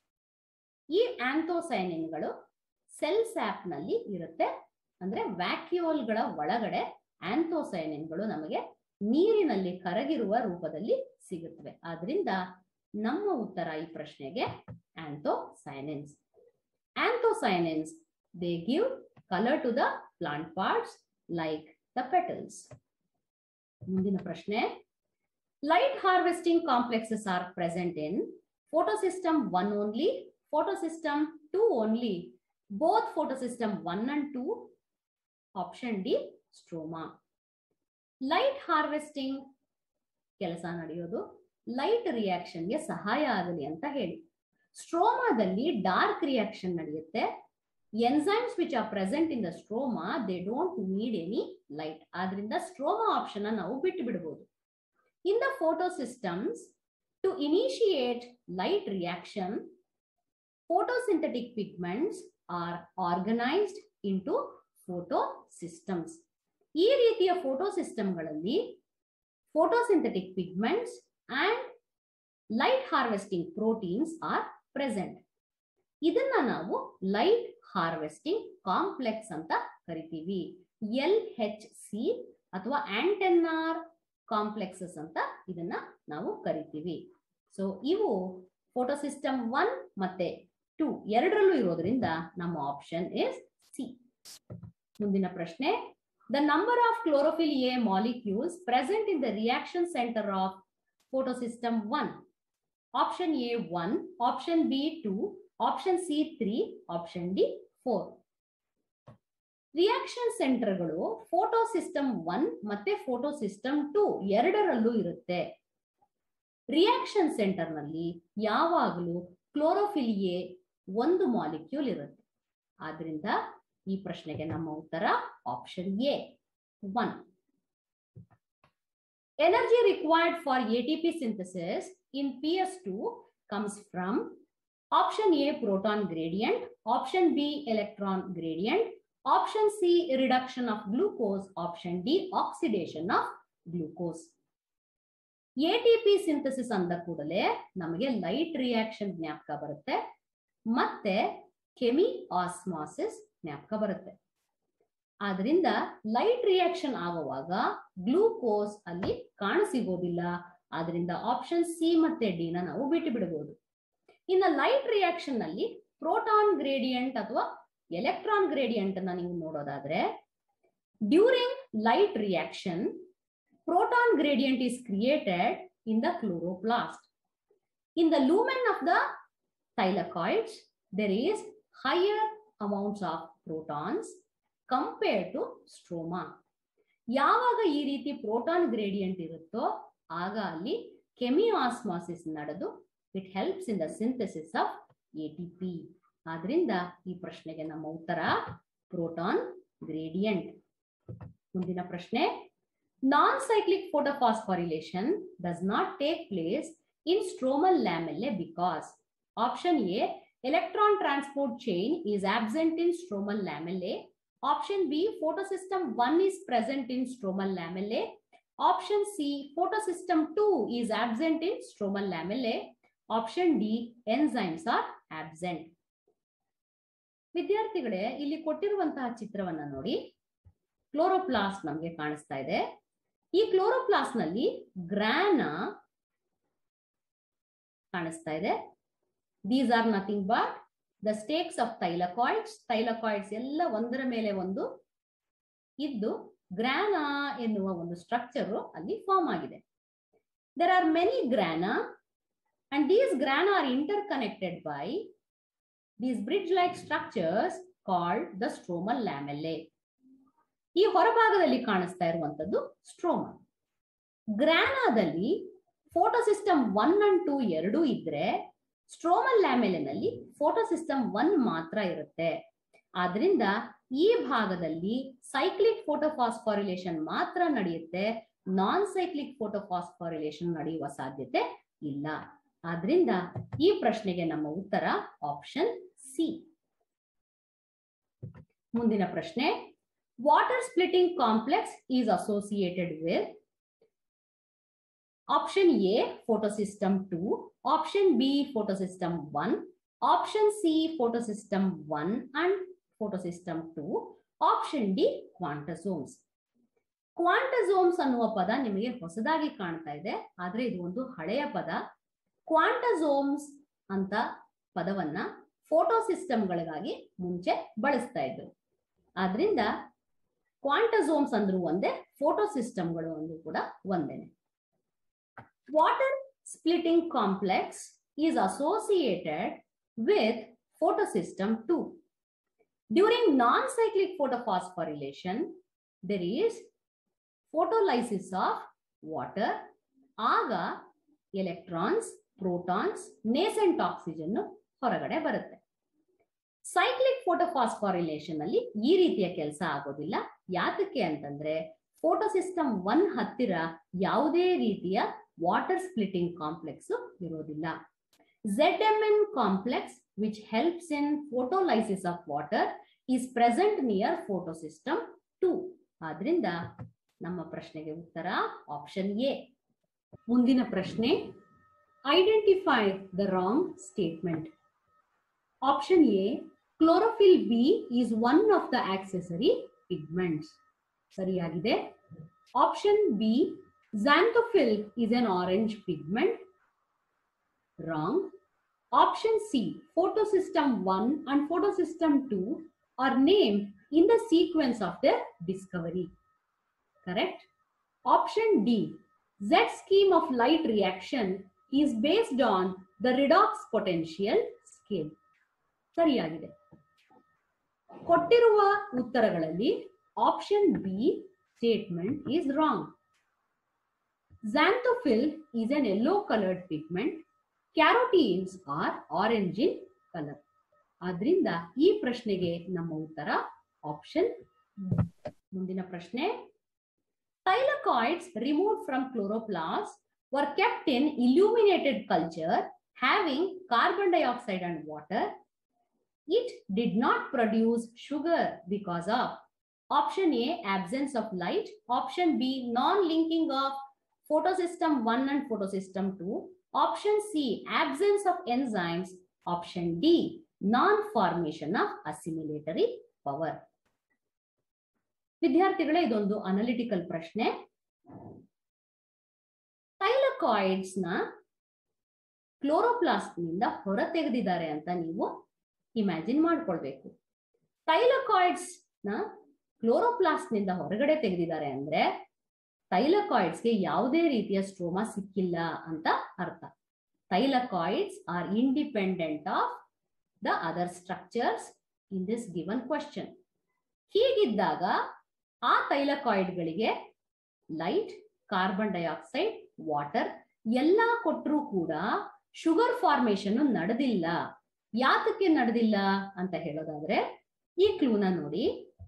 ಈ ಆಂಥೋಸೈನಿನ್ಗಳು cell sap ನಲ್ಲಿ ಇರುತ್ತೆ. ಅಂದ್ರೆ ವ್ಯಾಕ್ಯೂಲ್ಗಳ ಒಳಗಡೆ ಆಂಥೋಸೈನಿನ್ಗಳು ನಮಗೆ ನೀರಿನಲ್ಲಿ ಕರಗಿರುವ ರೂಪದಲ್ಲಿ ಸಿಗುತ್ತವೆ. ಆದ್ರಿಂದ ನಮ್ಮ ಉತ್ತರ ಈ ಪ್ರಶ್ನೆಗೆ ಆಂಥೋಸೈನಿನ್ಸ್. ಆಂಥೋಸೈನಿನ್ಸ್ they give color to the plant parts like the petals. ಮುಂದಿನ ಪ್ರಶ್ನೆ, light harvesting complexes are present in photosystem 1 only, photosystem 2 only, both photosystem 1 and 2, option D stroma. Light harvesting ಕೆಲಸ ನಡೆಯೋದು ಲೈಟ್ ರಿಯಾಕ್ಷನ್ ಗೆ ಸಹಾಯ ಆಗಲಿ ಅಂತ ಹೇಳಿ. ಸ್ಟ್ರೋಮಾದಲ್ಲಿ ಡಾರ್ಕ್ ರಿಯಾಕ್ಷನ್ ನಡೆಯುತ್ತೆ. enzymes which are present in the stroma, they don't need any light. ಆದ್ರಿಂದ ಸ್ಟ್ರೋಮಾ ಆಪ್ಷನ್ ನಾವು ಬಿಟ್ಟು ಬಿಡಬಹುದು. In the photosystems, to initiate light reaction, photosynthetic pigments are organized into photosystems. ಈ ರೀತಿಯ ಫೋಟೋಸಿಸ್ಟಮ್ಗಳಲ್ಲಿ photosynthetic pigments and light harvesting proteins are present. ಇದನ್ನ ನಾವು light harvesting complex ಅಂತ ಕರಿತೀವಿ. LHC ಅಥವಾ ಆಂಟೆನ್ನಾರ್ ಕಾಂಪ್ಲೆಕ್ಸಸ್ ಅಂತ ಇದನ್ನ ನಾವು ಕರಿತೀವಿ. ಸೊ ಇವು ಫೋಟೋಸಿಸ್ಟಮ್ 1 ಮತ್ತೆ 2 ಎರಡರಲ್ಲೂ ಇರೋದ್ರಿಂದ ನಮ್ಮ ಆಪ್ಷನ್ ಇಸ್ ಸಿ. ಮುಂದಿನ ಪ್ರಶ್ನೆ, the number of chlorophyll a molecules present in the reaction centre of photosystem 1. Option A 1, option B 2, option C 3, option D 4. Reaction ಸೆಂಟರ್ಗಳು ಫೋಟೋಸಿಸ್ಟಮ್ 1 ಮತ್ತೆ ಫೋಟೋಸಿಸ್ಟಮ್ 2 ಎರಡರಲ್ಲೂ ಇರುತ್ತೆ. ರಿಯಾಕ್ಷನ್ ಸೆಂಟರ್ ನಲ್ಲಿ ಯಾವಾಗಲೂ ಕ್ಲೋರೋಫಿಲ್ ಎ ಒಂದು molecule ಇರುತ್ತೆ. ಆದ್ರಿಂದ ಈ ಪ್ರಶ್ನೆಗೆ ನಮ್ಮ ಉತ್ತರ option A 1. Energy required for ATP synthesis in PS2 comes from option A proton gradient, option B electron gradient, option C reduction of glucose, option D oxidation of glucose. ATP synthesis ಅಂದ ಕೂಡಲೇ ನಮಗೆ light reaction ಜ್ಞಾಪಕ ಬರುತ್ತೆ ಮತ್ತೆ ಕೆಮಿ osmosis ಜ್ಞಾಪಕ ಬರುತ್ತೆ. ಆದ್ರಿಂದ light reaction ಆಗುವಾಗ ಗ್ಲೂಕೋಸ್ ಅಲ್ಲಿ ಕಾಣಸಿಗೋದಿಲ್ಲ. ಆದ್ರಿಂದ ಆಪ್ಷನ್ ಸಿ ಮತ್ತೆ ಡಿ ನ ನಾವು ಬಿಟ್ಟು ಬಿಡಬಹುದು. ಇನ್ನು ಲೈಟ್ ರಿಯಾಕ್ಷನ್ ನಲ್ಲಿ ಪ್ರೋಟಾನ್ ಗ್ರೇಡಿಯಂಟ್ ಅಥವಾ ಎಲೆಕ್ಟ್ರಾನ್ ಗ್ರೇಡಿಯಂಟ್ ಅನ್ನ ನೀವು ನೋಡೋದಾದ್ರೆ, during light reaction proton gradient is created in the chloroplast. In the lumen of the thylakoids, there is higher amounts of protons compared to stroma. ಯಾವಾಗ ಈ ರೀತಿ proton gradient ಇರುತ್ತೋ ಆಗ ಅಲ್ಲಿ ಕೆಮಿಆಸ್ಮಾಸಿಸ್ ನಡೆದು it helps in the synthesis of ATP. ಆದ್ರಿಂದ ಈ ಪ್ರಶ್ನೆಗೆ ನಮ್ಮ ಉತ್ತರ ಪ್ರೋಟಾನ್ ಗ್ರೇಡಿಯಂಟ್. ಮುಂದಿನ ಪ್ರಶ್ನೆ, non-cyclic photophosphorylation does not take place in stromal lamellae because option A electron transport chain is absent in stromal lamellae, option B photosystem 1 is present in stromal lamellae, option C photosystem 2 is absent in stromal lamellae, option D enzymes are absent. ವಿದ್ಯಾರ್ಥಿಗಳೇ, ಇಲ್ಲಿ ಕೊಟ್ಟಿರುವಂತಹ ಚಿತ್ರವನ್ನ ನೋಡಿ. Chloroplast ನಮಗೆ ಕಾಣಿಸ್ತಾ ಇದೆ. ಈ chloroplast ನಲ್ಲಿ ಗ್ರಾನ ಕಾಣಿಸ್ತಾ ಇದೆ. These are nothing but the stacks of thylakoids. Thylakoids ಎಲ್ಲ ಒಂದರ ಮೇಲೆ ಒಂದು ಇದ್ದು ಗ್ರಾನ ಎನ್ನುವ ಒಂದು ಸ್ಟ್ರಕ್ಚರ್ ಅಲ್ಲಿ ಫಾರ್ಮ್ ಆಗಿದೆ. There are many grana and these grana are interconnected by these bridge like structures called the stromal lamellae. ಈ ಹೊರಭಾಗದಲ್ಲಿ ಕಾಣಿಸ್ತಾ ಇರುವಂತದ್ದು ಸ್ಟ್ರೋಮಾ. ಗ್ರಾನಾದಲ್ಲಿ ಫೋಟೋಸಿಸ್ಟಮ್ 1 and 2 ಎರಡೂ ಇದ್ರೆ ಸ್ಟ್ರೋಮಲ್ ಲ್ಯಾಮೆಲೆನಲ್ಲಿ ಫೋಟೋಸಿಸ್ಟಮ್ 1 ಮಾತ್ರ ಇರುತ್ತೆ. ಆದ್ರಿಂದ ಈ ಭಾಗದಲ್ಲಿ ಸೈಕ್ಲಿಕ್ ಫೋಟೋಫಾಸ್ಫಾರಿಲೇಷನ್ ಮಾತ್ರ ನಡೆಯುತ್ತೆ, ನಾನ್ ಸೈಕ್ಲಿಕ್ ಫೋಟೋಫಾಸ್ಫಾರಿಲೇಷನ್ ನಡೆಯುವ ಸಾಧ್ಯತೆ ಇಲ್ಲ. ಆದ್ರಿಂದ ಈ ಪ್ರಶ್ನೆಗೆ ನಮ್ಮ ಉತ್ತರ ಆಪ್ಷನ್ ಸಿ. ಮುಂದಿನ ಪ್ರಶ್ನೆ, water splitting complex is associated with option A photosystem 2, option B photosystem 1, option C photosystem 1 and photosystem 2, option D quantasomes. ಕ್ವಾಂಟಸೋಮ್ಸ್ ಅನ್ನುವ ಪದ ನಿಮಗೆ ಹೊಸದಾಗಿ ಕಾಣ್ತಾ ಇದೆ, ಆದ್ರೆ ಇದು ಒಂದು ಹಳೆಯ ಪದ. ಕ್ವಾಂಟಸೋಮ್ಸ್ ಅಂತ ಪದವನ್ನ ಫೋಟೋಸಿಸ್ಟಮ್ಗಳಿಗಾಗಿ ಮುಂಚೆ ಬಳಸ್ತಾ ಇದ್ರು. ಆದ್ರಿಂದ ಕ್ವಾಂಟಸೋಮ್ಸ್ ಅಂದ್ರೂ ಒಂದೇ, ಫೋಟೋಸಿಸ್ಟಮ್ಗಳು ಅಂದ್ರೂ ಕೂಡ ಒಂದೇನೆ. Water splitting complex is associated with photosystem 2. During non-cyclic photophosphorylation, there is photolysis of water. ಆಗ ಎಲೆಕ್ಟ್ರಾನ್ಸ್, ಪ್ರೋಟಾನ್ಸ್, ನೇಸೆಂಟ್ ಆಕ್ಸಿಜನ್ ಹೊರಗಡೆ ಬರುತ್ತೆ. ಸೈಕ್ಲಿಕ್ ಫೋಟೋಫಾಸ್ಫಾರಿಲೇಷನ್ ಅಲ್ಲಿ ಈ ರೀತಿಯ ಕೆಲಸ ಆಗೋದಿಲ್ಲ. ಯಾತಕ್ಕೆ ಅಂತಂದ್ರೆ ಫೋಟೋಸಿಸ್ಟಮ್ 1 ಹತ್ತಿರ ಯಾವುದೇ ರೀತಿಯ ವಾಟರ್ ಸ್ಪ್ಲಿಟಿಂಗ್ ಕಾಂಪ್ಲೆಕ್ಸ್ ಇರೋದಿಲ್ಲ. ZMN complex, which helps in photolysis of water, is present near photosystem 2. ಆದ್ರಿಂದ ನಮ್ಮ ಪ್ರಶ್ನೆಗೆ ಉತ್ತರ ಆಪ್ಷನ್ ಎ. ಮುಂದಿನ ಪ್ರಶ್ನೆ, identify the wrong statement. Option A, chlorophyll b is one of the accessory pigments. ಸರಿಯಾಗಿದೆ. Option B, xanthophyll is an orange pigment. Wrong. Option C, photosystem 1 and photosystem 2 are named in the sequence of their discovery. Correct. Option D, Z scheme of light reaction is based on the redox potential scale. ಸರಿಯಾಗಿದೆ. ಕೊಟ್ಟಿರುವ ಉತ್ತರಗಳಲ್ಲಿ option B statement is wrong. Xanthophyll is an yellow colored pigment. Carotenes are orange in color. ಆದ್ರಿಂದ ಈ ಪ್ರಶ್ನೆಗೆ ನಮ್ಮ ಉತ್ತರ option. ಮುಂದಿನ ಪ್ರಶ್ನೆ, thylakoids removed from chloroplasts were kept in illuminated culture having carbon dioxide and water. It did not produce sugar because of option A, absence of light, option B, non-linking of photosystem 1 and photosystem 2, option C, absence of enzymes, option D, non-formation of assimilatory power. ವಿದ್ಯಾರ್ಥಿಗಳೇ, ಇದೊಂದು analytical ಪ್ರಶ್ನೆ. Thylakoids ನ chloroplast ನಿಂದ ಹೊರ ತೆಗೆದಿದ್ದಾರೆ ಅಂತ ನೀವು imagine ಮಾಡ್ಕೊಳ್ಬೇಕು. ಥೈಲಕಾಯ್ಡ್ಸ್ ನ ಕ್ಲೋರೋಪ್ಲಾಸ್ಟ್ ನಿಂದ ಹೊರಗಡೆ ತೆಗೆದಿದ್ದಾರೆ ಅಂದ್ರೆ ಥೈಲಕಾಯ್ಡ್ಸ್ಗೆ ಯಾವುದೇ ರೀತಿಯ ಸ್ಟ್ರೋಮಾ ಸಿಕ್ಕಿಲ್ಲ ಅಂತ ಅರ್ಥ. Thylakoids are independent of the other structures in this given question. ಹೀಗಿದ್ದಾಗ ಆ ಥೈಲಕಾಯ್ಡ್ಗಳಿಗೆ ಲೈಟ್, ಕಾರ್ಬನ್ ಡೈಆಕ್ಸೈಡ್, ವಾಟರ್ ಎಲ್ಲ ಕೊಟ್ಟರೂ ಕೂಡ ಶುಗರ್ ಫಾರ್ಮೇಶನ್ ನಡೆದಿಲ್ಲ. ಯಾತಕ್ಕೆ ನಡೆದಿಲ್ಲ ಅಂತ ಹೇಳೋದಾದ್ರೆ ಈ ಕ್ಲೂನ ನೋಡಿ.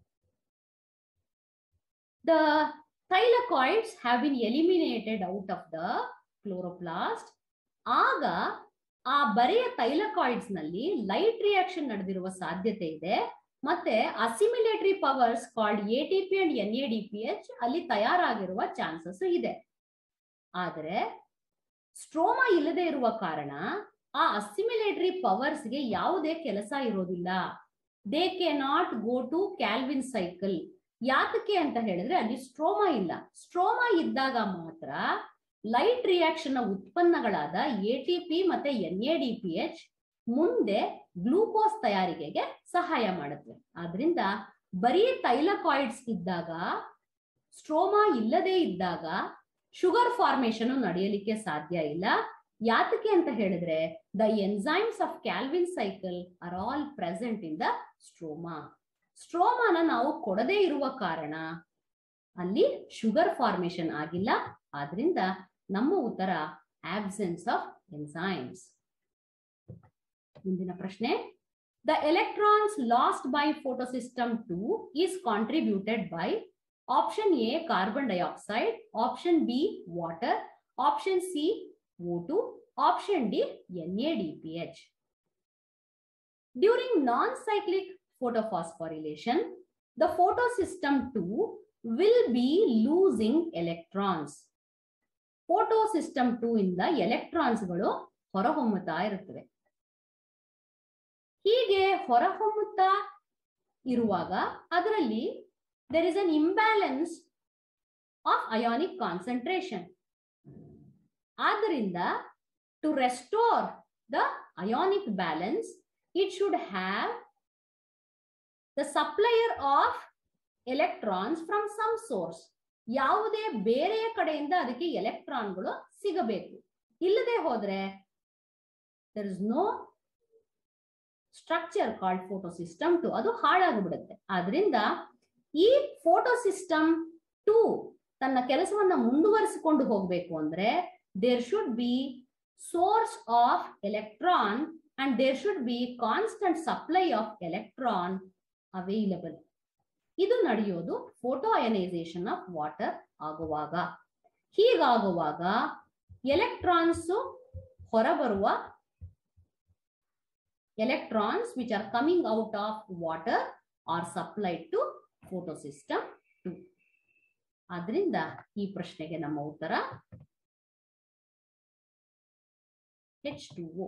The thylakoids have been eliminated out of the chloroplast. ಆಗ ಆ ಬರೆಯ ಥೈಲಕಾಯ್ಡ್ಸ್ ನಲ್ಲಿ ಲೈಟ್ ರಿಯಾಕ್ಷನ್ ನಡೆದಿರುವ ಸಾಧ್ಯತೆ ಇದೆ. ಮತ್ತೆ assimilatory powers called ATP and NADPH ಅಲ್ಲಿ ತಯಾರಾಗಿರುವ ಚಾನ್ಸಸ್ ಇದೆ. ಆದರೆ ಸ್ಟ್ರೋಮಾ ಇಲ್ಲದೆ ಇರುವ ಕಾರಣ ಆ ಅಸಿಮಿಲೇಟರಿ ಪವರ್ಸ್ಗೆ ಯಾವುದೇ ಕೆಲಸ ಇರೋದಿಲ್ಲ. They cannot go to Calvin cycle. ಯಾತಕ್ಕೆ ಅಂತ ಹೇಳಿದ್ರೆ ಅಲ್ಲಿ ಸ್ಟ್ರೋಮಾ ಇಲ್ಲ. ಸ್ಟ್ರೋಮಾ ಇದ್ದಾಗ ಮಾತ್ರ ಲೈಟ್ ರಿಯಾಕ್ಷನ್ ಉತ್ಪನ್ನಗಳಾದ ATP ಮತ್ತೆ NADPH ಮುಂದೆ ಗ್ಲೂಕೋಸ್ ತಯಾರಿಕೆಗೆ ಸಹಾಯ ಮಾಡುತ್ತೆ. ಆದ್ರಿಂದ ಬರೀ ಥೈಲಕಾಯ್ಡ್ಸ್ ಇದ್ದಾಗ, ಸ್ಟ್ರೋಮಾ ಇಲ್ಲದೆ ಇದ್ದಾಗ ಶುಗರ್ ಫಾರ್ಮೇಶನ್ ನಡೆಯಲಿಕ್ಕೆ ಸಾಧ್ಯ ಇಲ್ಲ. ಯಾತಕ್ಕೆ ಅಂತ ಹೇಳಿದ್ರೆ the enzymes of Calvin cycle are all present in the stroma. ಸ್ಟ್ರೋಮಾನ ನಾವು ಕೊಡದೇ ಇರುವ ಕಾರಣ ಅಲ್ಲಿ ಶುಗರ್ ಫಾರ್ಮೇಶನ್ ಆಗಿಲ್ಲ. ಆದ್ರಿಂದ ನಮ್ಮ ಉತ್ತರ ಆಬ್ಸೆನ್ಸ್ ಆಫ್ ಎನ್ಸೈಮ್ಸ್. ಮುಂದಿನ ಪ್ರಶ್ನೆ, the electrons lost by photosystem 2 is contributed by option A carbon dioxide, option B water, option C O2, option D NADPH. During non-cyclic photophosphorylation, the photosystem 2 will be losing electrons. Photosystem 2 ಇಂದ ಎಲೆಕ್ಟ್ರಾನ್ಸ್ಗಳು ಹೊರಹೊಮ್ಮುತ್ತಾ ಇರುತ್ತವೆ. ಹೀಗೆ ಹೊರಹೊಮ್ಮುತ್ತಾ ಇರುವಾಗ ಅದರಲ್ಲಿ there is an imbalance of ionic concentration. ಆದ್ದರಿಂದ to restore the ionic balance, it should have the supplier of electrons from some source. ಯಾವುದೇ ಬೇರೆಯ ಕಡೆಯಿಂದ ಅದಕ್ಕೆ ಎಲೆಕ್ಟ್ರಾನ್ಗಳು ಸಿಗಬೇಕು. ಇಲ್ಲದೆ ಹೋದ್ರೆ there is no structure called photosystem 2. ಅದು ಹಾಳಾಗಿಬಿಡುತ್ತೆ. ಆದ್ರಿಂದ ಈ ಫೋಟೋಸಿಸ್ಟಮ್ 2 ತನ್ನ ಕೆಲಸವನ್ನ ಮುಂದುವರಿಸಿಕೊಂಡು ಹೋಗಬೇಕು ಅಂದ್ರೆ there should be source of electron and there should be constant supply of electron available. ಇದು ನಡೆಯೋದು ಫೋಟೋ ಅಯನೈಸೇಷನ್ ಆಫ್ ವಾಟರ್ ಆಗುವಾಗ. ಹೀಗಾಗುವಾಗ ಎಲೆಕ್ಟ್ರಾನ್ಸ್ ಹೊರಬರುವ electrons which are coming out of water are supplied to photosystem 2. ಆದ್ರಿಂದ ಈ ಪ್ರಶ್ನೆಗೆ ನಮ್ಮ ಉತ್ತರ H2O.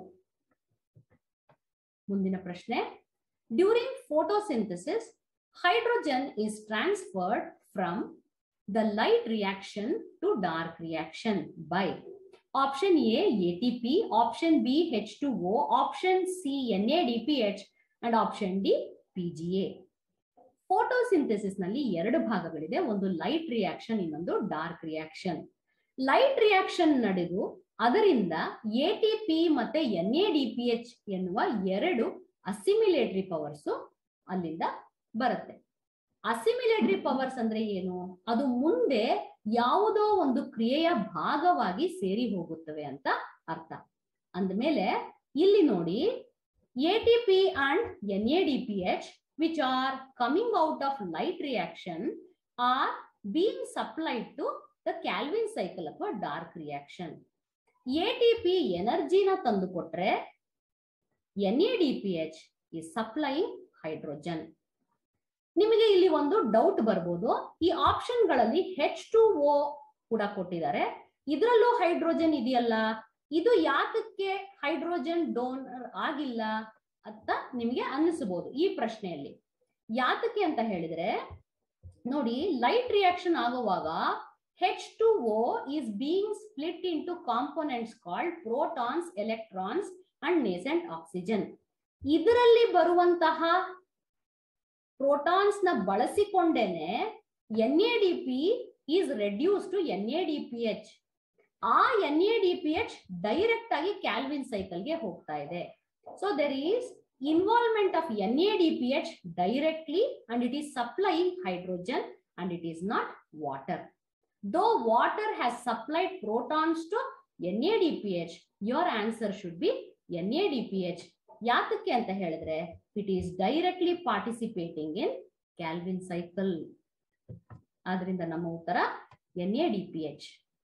ಮುಂದಿನ ಪ್ರಶ್ನೆ, during photosynthesis hydrogen is transferred from the light reaction to dark reaction by option A ATP, option B H2O, option C NADPH and option D PGA. Photosynthesis ನಲ್ಲಿ ಎರಡು ಭಾಗಗಳಿದೆ, ಒಂದು ಲೈಟ್ ರಿಯಾಕ್ಷನ್, ಇನ್ನೊಂದು ಡಾರ್ಕ್ ರಿಯಾಕ್ಷನ್. ಲೈಟ್ ರಿಯಾಕ್ಷನ್ ನಡೆದು ಅದರಿಂದ ATP ಮತ್ತೆ NADPH ಎನ್ನುವ ಎರಡು ಅಸಿಮಿಲೇಟರಿ ಪವರ್ಸ್ ಅಲ್ಲಿಂದ ಬರುತ್ತೆ. ಅಸಿಮಿಲೇಟರಿ ಪವರ್ಸ್ ಅಂದ್ರೆ ಏನು? ಅದು ಮುಂದೆ ಯಾವುದೋ ಒಂದು ಕ್ರಿಯೆಯ ಭಾಗವಾಗಿ ಸೇರಿ ಹೋಗುತ್ತವೆ ಅಂತ ಅರ್ಥ. ಅಂದಮೇಲೆ ಇಲ್ಲಿ ನೋಡಿ, ATP and NADPH which are coming out of light reaction are being supplied to the Calvin cycle ಅಥವಾ dark reaction. ATP ಎನರ್ಜಿನ ತಂದು ಕೊಟ್ರೆ NADPH is supplying hydrogen. ನಿಮಗೆ ಇಲ್ಲಿ ಒಂದು ಡೌಟ್ ಬರ್ಬೋದು, ಈ ಆಪ್ಷನ್ ಗಳಲ್ಲಿ H2O ಕೂಡ ಕೊಟ್ಟಿದ್ದಾರೆ, ಇದರಲ್ಲೂ ಹೈಡ್ರೋಜನ್ ಇದೆಯಲ್ಲ, ಇದು ಯಾತಕ್ಕೆ ಹೈಡ್ರೋಜನ್ ಡೋನರ್ ಆಗಿಲ್ಲ ಅಂತ ನಿಮಗೆ ಅನ್ನಿಸಬಹುದು ಈ ಪ್ರಶ್ನೆಯಲ್ಲಿ. ಯಾತಕ್ಕೆ ಅಂತ ಹೇಳಿದ್ರೆ ನೋಡಿ, ಲೈಟ್ ರಿಯಾಕ್ಷನ್ ಆಗುವಾಗ H2O is being split into components called protons, electrons and nascent oxygen. ಇದರಲ್ಲಿ ಬರುವಂತಹ ಪ್ರೋಟಾನ್ಸ್ ನ ಬಳಸಿಕೊಂಡೇನೆ NADP is reduced to NADPH. ಆ NADPH ಡೈರೆಕ್ಟ್ ಆಗಿ ಕ್ಯಾಲ್ವಿನ್ ಸೈಕಲ್ ಗೆ ಹೋಗ್ತಾ ಇದೆ. So there is involvement of NADPH directly and it is supplying hydrogen and it is not water. Though water has supplied protons to NADPH, your answer should be NADPH. ಯಾತಕ್ಕೆ ಅಂತ ಹೇಳಿದ್ರೆ it is directly participating in Calvin cycle. ಆದ್ರಿಂದ ನಮ್ಮ ಉತ್ತರ NADPH.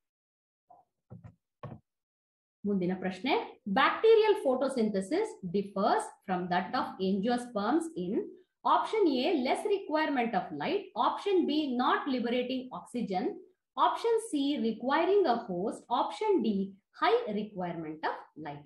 ಮುಂದಿನ ಪ್ರಶ್ನೆ, bacterial photosynthesis differs from that of angiosperms in option A less requirement of light, option B not liberating oxygen, option C requiring a host, option D high requirement of light.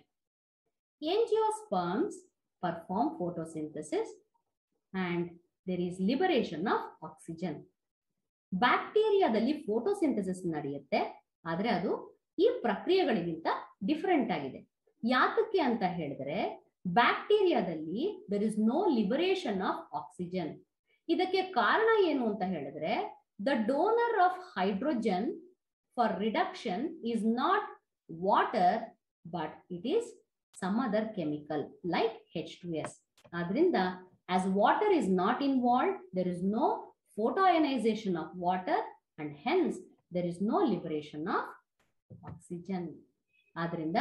Angiosperms perform photosynthesis and there is liberation of oxygen. ಬ್ಯಾಕ್ಟೀರಿಯಾದಲ್ಲಿ photosynthesis ನಡೆಯುತ್ತೆ, ಆದ್ರೆ ಅದು ಈ ಪ್ರಕ್ರಿಯೆಗಳಿಗಿಂತ different ಆಗಿದೆ. ಯಾತಕ್ಕೆ ಅಂತ ಹೇಳಿದ್ರೆ ಬ್ಯಾಕ್ಟೀರಿಯಾದಲ್ಲಿ there is no liberation of oxygen. ಇದಕ್ಕೆ ಕಾರಣ ಏನು ಅಂತ ಹೇಳಿದ್ರೆ the donor of hydrogen for reduction is not water but it is some other chemical like H2S. ಆದ್ರಿಂದ as water is not involved, there is no photoionization of water and hence there is no liberation of oxygen. ಆದ್ರಿಂದ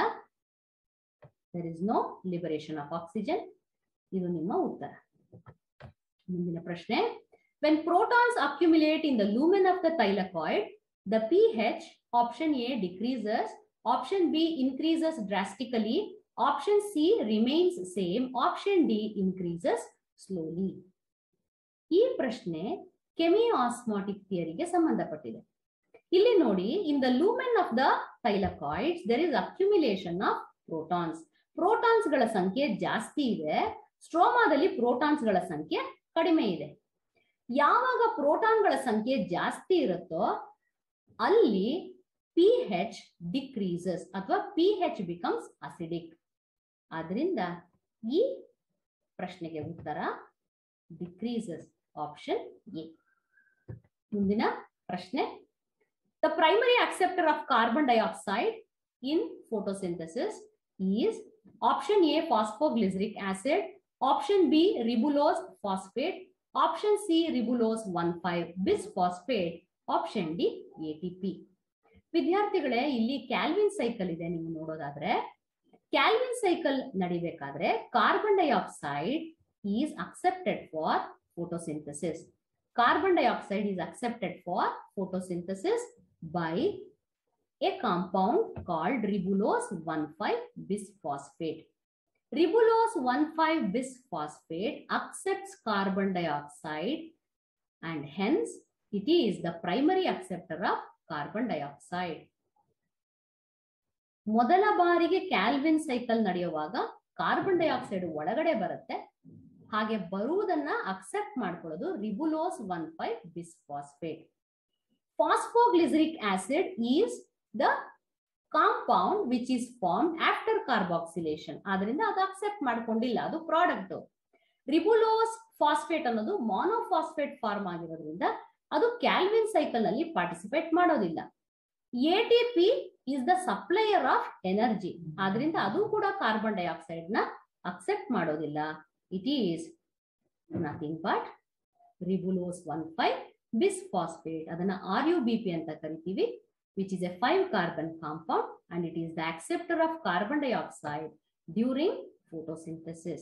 there is no liberation of oxygen. ಇದು ನಿಮ್ಮ ಉತ್ತರ. ಮುಂದಿನ ಪ್ರಶ್ನೆ, when protons accumulate in the lumen of the thylakoid, the pH option A decreases, option B increases drastically, option C remains same, option D increases slowly. ಈ ಪ್ರಶ್ನೆ ಕೆಮಿಆಸ್ಮಾಟಿಕ್ ಥಿಯರಿಗೆ ಸಂಬಂಧಪಟ್ಟಿದೆ. ಇಲ್ಲಿ ನೋಡಿ, in the lumen of the thylakoids there is accumulation of protons. Protons ಗಳ ಸಂಖ್ಯೆ ಜಾಸ್ತಿ ಇದೆ, ಸ್ಟ್ರೋಮಾದಲ್ಲಿ protons ಗಳ ಸಂಖ್ಯೆ ಕಡಿಮೆ ಇದೆ. ಯಾವಾಗ ಪ್ರೋಟಾನ್ಗಳ ಸಂಖ್ಯೆ ಜಾಸ್ತಿ ಇರುತ್ತೋ ಅಲ್ಲಿ pH ಡಿಕ್ರೀಸಸ್ ಅಥವಾ pH ಬಿಕಮ್ಸ್ ಅಸಿಡಿಕ್. ಆದ್ರಿಂದ ಈ ಪ್ರಶ್ನೆಗೆ ಉತ್ತರ ಡಿಕ್ರೀಸಸ್, ಆಪ್ಷನ್ ಎ. ಮುಂದಿನ ಪ್ರಶ್ನೆ, the primary acceptor of carbon dioxide in photosynthesis is option A phosphoglyceric acid, option B ribulose phosphate, option C ribulose 1,5 bisphosphate, option D ATP. ವಿದ್ಯಾರ್ಥಿಗಳೇ, ಇಲ್ಲಿ Calvin cycle ಇದೆ. ನೀವು ನೋಡೋದಾದ್ರೆ ಕ್ಯಾಲ್ವಿನ್ ಸೈಕಲ್ ನಡಿಬೇಕಾದ್ರೆ carbon dioxide is accepted for photosynthesis. Carbon dioxide is accepted for photosynthesis by a compound called ribulose 1,5 bisphosphate. Ribulose 1,5 bisphosphate accepts carbon dioxide and hence It is the primary acceptor of carbon dioxide. ಮೊದಲ ಬಾರಿಗೆ Calvin cycle ನಡೆಯುವಾಗ carbon dioxide ಒಳಗಡೆ ಬರುತ್ತೆ. ಹಾಗೆ ಬರುವುದನ್ನ accept ಮಾಡ್ಕೊಳ್ಳೋದು ribulose 1,5 bisphosphate. Phosphoglyceric acid is the compound which is formed after carboxylation. ಆದ್ರಿಂದ ಅದು ಅಕ್ಸೆಪ್ಟ್ ಮಾಡ್ಕೊಂಡಿಲ್ಲ, ಅದು ಪ್ರಾಡಕ್ಟ್. ರಿಬುಲೋಸ್ ಫಾಸ್ಫೇಟ್ ಅನ್ನೋದು ಮಾನೋಫಾಸ್ಫೇಟ್ ಫಾರ್ಮ್ ಆಗಿರೋದ್ರಿಂದ ಅದು ಕ್ಯಾಲ್ವಿನ್ ಸೈಕಲ್ ನಲ್ಲಿ ಪಾರ್ಟಿಸಿಪೇಟ್ ಮಾಡೋದಿಲ್ಲ. ATP is the supplier of energy. ಆದ್ರಿಂದ ಅದು ಕೂಡ ಕಾರ್ಬನ್ ಡೈಆಕ್ಸೈಡ್ ನ ಅಕ್ಸೆಪ್ಟ್ ಮಾಡೋದಿಲ್ಲ. It is nothing but ribulose 1,5 bisphosphate. ಅದನ್ನ RuBP ಅಂತ ಕರಿತೀವಿ, which is a 5 carbon compound, and it is the acceptor of carbon dioxide during photosynthesis.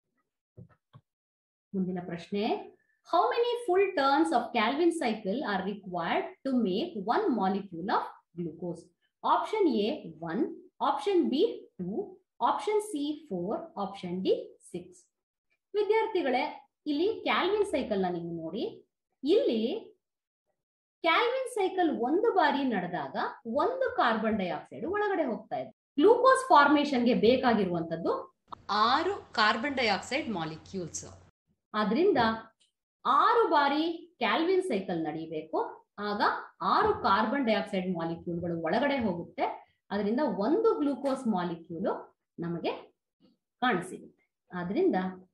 ಮುಂದಿನ ಪ್ರಶ್ನೆ, how many full turns of Calvin cycle are required to make one molecule of glucose? Option A 1, option B 2, option C 4, option D 6. ವಿದ್ಯಾರ್ಥಿಗಳೇ, ಇಲ್ಲಿ Calvin cycle ನ ನೀವು ನೋಡಿ. ಇಲ್ಲಿ Calvin cycle ಒಂದು ಬಾರಿ ನಡೆದಾಗ ಒಂದು ಕಾರ್ಬನ್ ಡೈಆಕ್ಸೈಡ್ ಒಳಗಡೆ ಹೋಗ್ತಾ ಇದೆ. ಗ್ಲೂಕೋಸ್ ಫಾರ್ಮೇಶನ್ ಗೆ ಬೇಕಾಗಿರುವಂತದ್ದು 6 ಕಾರ್ಬನ್ ಡೈಆಕ್ಸೈಡ್ ಮಾಲಿಕ್ಯೂಲ್ಸ್. ಆದ್ರಿಂದ 6 ಬಾರಿ ಕ್ಯಾಲ್ವಿನ್ ಸೈಕಲ್ ನಡೀಬೇಕು. ಆಗ 6 ಕಾರ್ಬನ್ ಡೈಆಕ್ಸೈಡ್ ಮಾಲಿಕ್ಯೂಲ್ಗಳು ಒಳಗಡೆ ಹೋಗುತ್ತೆ. ಅದರಿಂದ ಒಂದು ಗ್ಲೂಕೋಸ್ ಮಾಲಿಕ್ಯೂಲು ನಮಗೆ ಕಾಣಿಸಿಗುತ್ತೆ. ಆದ್ರಿಂದ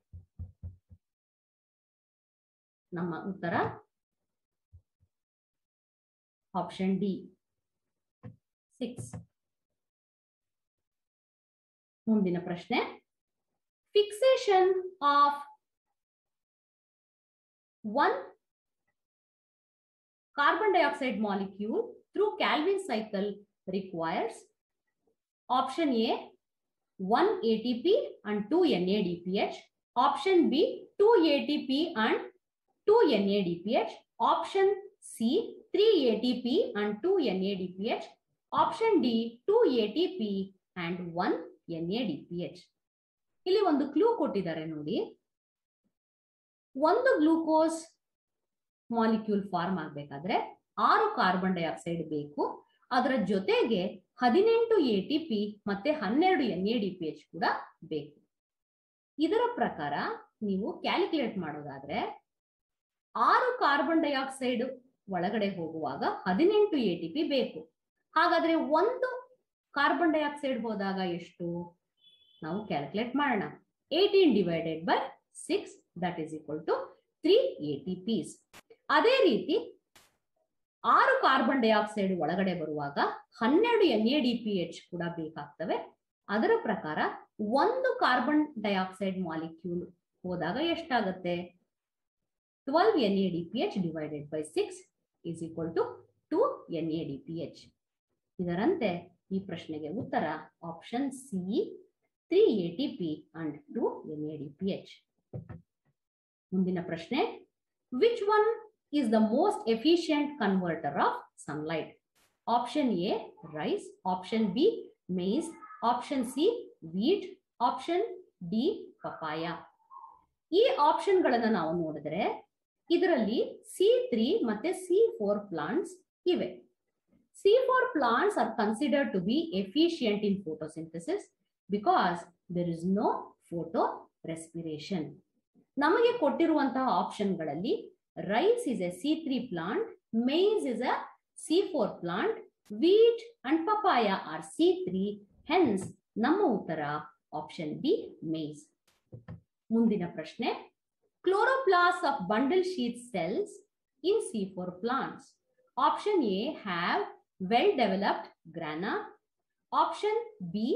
ನಮ್ಮ ಉತ್ತರ ಆಪ್ಷನ್ ಡಿ 6. ಮುಂದಿನ ಪ್ರಶ್ನೆ, fixation of 1 carbon dioxide molecule through Calvin cycle requires option A 1 ATP and 2 NADPH, option B 2 ATP and 2 NADPH, option C 3 ATP and 2 NADPH, option D 2 ATP and 1 NADPH. ಇಲ್ಲಿ ಒಂದು clue ಕೊಟ್ಟಿದ್ದಾರೆ ನೋಡಿ. ಒಂದು glucose molecule form ಆಗಬೇಕಾದ್ರೆ 6 carbon dioxide ಬೇಕು. ಅದರ ಜೊತೆಗೆ 18 ATP ಮತ್ತೆ 12 NADPH ಕೂಡ ಬೇಕು. ಇದರ ಪ್ರಕಾರ ನೀವು ಕ್ಯಾಲ್ಕುಲೇಟ್ ಮಾಡೋದಾದ್ರೆ 6 ಕಾರ್ಬನ್ ಡೈಆಕ್ಸೈಡ್ ಒಳಗಡೆ ಹೋಗುವಾಗ 18 ATP ಬೇಕು. ಹಾಗಾದ್ರೆ ಒಂದು ಕಾರ್ಬನ್ ಡೈಆಕ್ಸೈಡ್ ಹೋದಾಗ ಎಷ್ಟು ನಾವು ಕ್ಯಾಲ್ಕುಲೇಟ್ ಮಾಡೋಣ. 18 divided by 6 that is equal to 3 ATPs. ಅದೇ ರೀತಿ 6 ಕಾರ್ಬನ್ ಡೈಆಕ್ಸೈಡ್ ಒಳಗಡೆ ಬರುವಾಗ 12 NADPH ಕೂಡ ಬೇಕಾಗ್ತವೆ. ಅದರ ಪ್ರಕಾರ ಒಂದು ಕಾರ್ಬನ್ ಡೈಆಕ್ಸೈಡ್ ಮಾಲಿಕ್ಯೂಲ್ ಹೋದಾಗ ಎಷ್ಟಾಗುತ್ತೆ? 12 NADPH divided by 6 is equal to 2 NADPH. ಇದರಂತೆ ಈ ಪ್ರಶ್ನೆಗೆ ಉತ್ತರ option C 3 ATP and 2 NADPH. ಮುಂದಿನ ಪ್ರಶ್ನೆ, which one is the most efficient converter of sunlight? Option A rice, option B maize, option C wheat, option D papaya. ಈ option ಗಳನ್ನ ನಾವು ನೋಡಿದ್ರೆ ಇದರಲ್ಲಿ C3 ಮತ್ತೆ C4 plants ಇವೆ. C4 plants are considered to be efficient in photosynthesis because there is no photorespiration. ನಮಗೆ ಕೊಟ್ಟಿರುವಂತಹ ಆಪ್ಷನ್ಗಳಲ್ಲಿ rice is a C3 plant, maize is a C4 plant, wheat and papaya are C3. Hence ನಮ್ಮ ಉತ್ತರ option B maize. ಮುಂದಿನ ಪ್ರಶ್ನೆ, chloroplast of bundle sheath cells in C4 plants. Option A have well developed grana, option B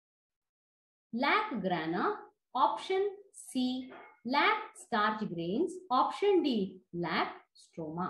lack grana, option C lack starch grains, option D lack stroma.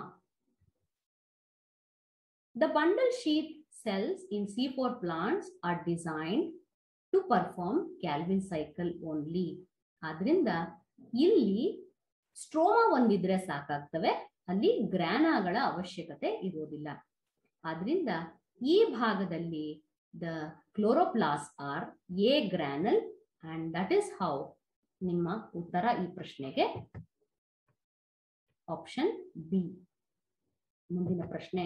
The bundle sheath cells in C4 plants are designed to perform Calvin cycle only. ಆದ್ರಿಂದ ಇಲ್ಲಿ stroma ಒಂದಿದ್ರೆ ಸಾಕಾಗ್ತವೆ, ಅಲ್ಲಿ ಗ್ರಾನಾಗಳ ಅವಶ್ಯಕತೆ ಇರೋದಿಲ್ಲ. ಆದ್ರಿಂದ ಈ ಭಾಗದಲ್ಲಿ the chloroplasts are A granule and that is how ನಿಮ್ಮ ಉತ್ತರ ಈ ಪ್ರಶ್ನೆಗೆ ಆಪ್ಷನ್ ಬಿ. ಮುಂದಿನ ಪ್ರಶ್ನೆ,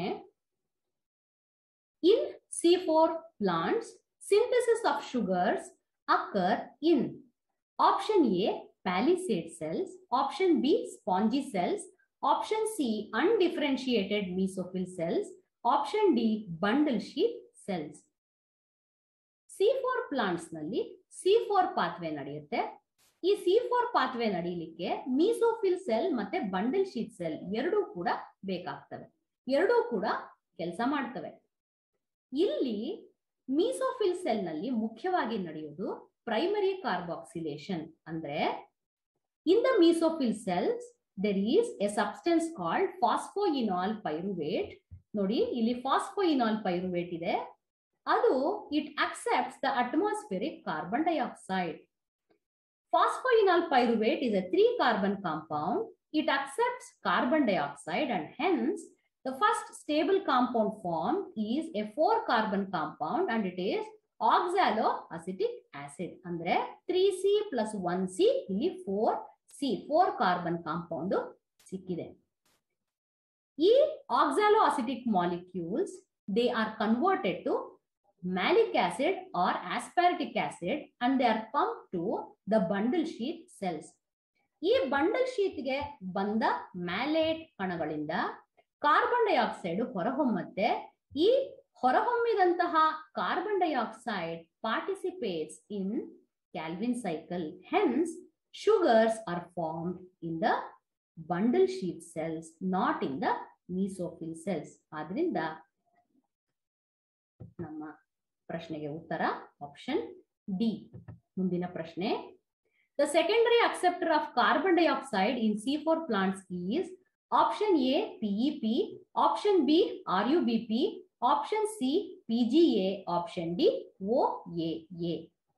ಇನ್ C4 plants synthesis of sugars occur in option A palisade cells, option B spongy cells, option C undifferentiated mesophyll cells, option D bundle sheath cells. C4 plants ನಲ್ಲಿ C4 pathway ನಡೆಯುತ್ತೆ. ಈ C4 pathway ನಡೀಲಿಕ್ಕೆ mesophyll cell ಮತ್ತೆ bundle sheath cell ಎರಡೂ ಕೂಡ ಬೇಕಾಗ್ತವೆ, ಎರಡೂ ಕೂಡ ಕೆಲಸ ಮಾಡ್ತವೆ. ಇಲ್ಲಿ ಮೀಸೋಫಿಲ್ ಸೆಲ್ ನಲ್ಲಿ ಮುಖ್ಯವಾಗಿ ನಡೆಯೋದು ಪ್ರೈಮರಿ ಕಾರ್ಬಾಕ್ಸಿಲೇಷನ್. ಅಂದ್ರೆ in the mesophyll cells there is a substance called phosphoenol pyruvate. ನೋಡಿ, ಇಲ್ಲಿ ಫಾಸ್ಫೋಯಿನಾಲ್ ಪೈರುವೇಟ್ ಇದೆ. ಅದು it accepts the atmospheric carbon dioxide. Phosphoenol pyruvate is a 3-carbon compound. It accepts carbon dioxide and hence the first stable compound formed is a 4-carbon compound and it is oxaloacetic acid. Andre 3C plus 1C ಇಲ್ಲಿ 4C 4 carbon compound ಸಿಕ್ಕಿದೆ. ಈ oxaloacetic molecules they are converted to malic acid or aspartic acid and they are pumped to the bundle sheath cells. ಈ bundle sheath ಗೆ ಬಂದ malate ಕಣಗಳಿಂದ carbon dioxide ಹೊರಹೊಮ್ಮತ್ತೆ. ಈ ಹೊರಹೊಮ್ಮಿದಂತಹ carbon dioxide participates in Calvin cycle. Hence sugars are formed in the bundle sheath cells, not in the mesophyll cells. ಆದ್ರಿಂದ ನಮ್ಮ ಪ್ರಶ್ನೆಗೆ ಉತ್ತರ ಆಪ್ಷನ್ ಡಿ. ಮುಂದಿನ ಪ್ರಶ್ನೆ, the secondary acceptor of carbon dioxide in C4 plants is option A PEP, option B RUBP, option C PGA, option D OAA.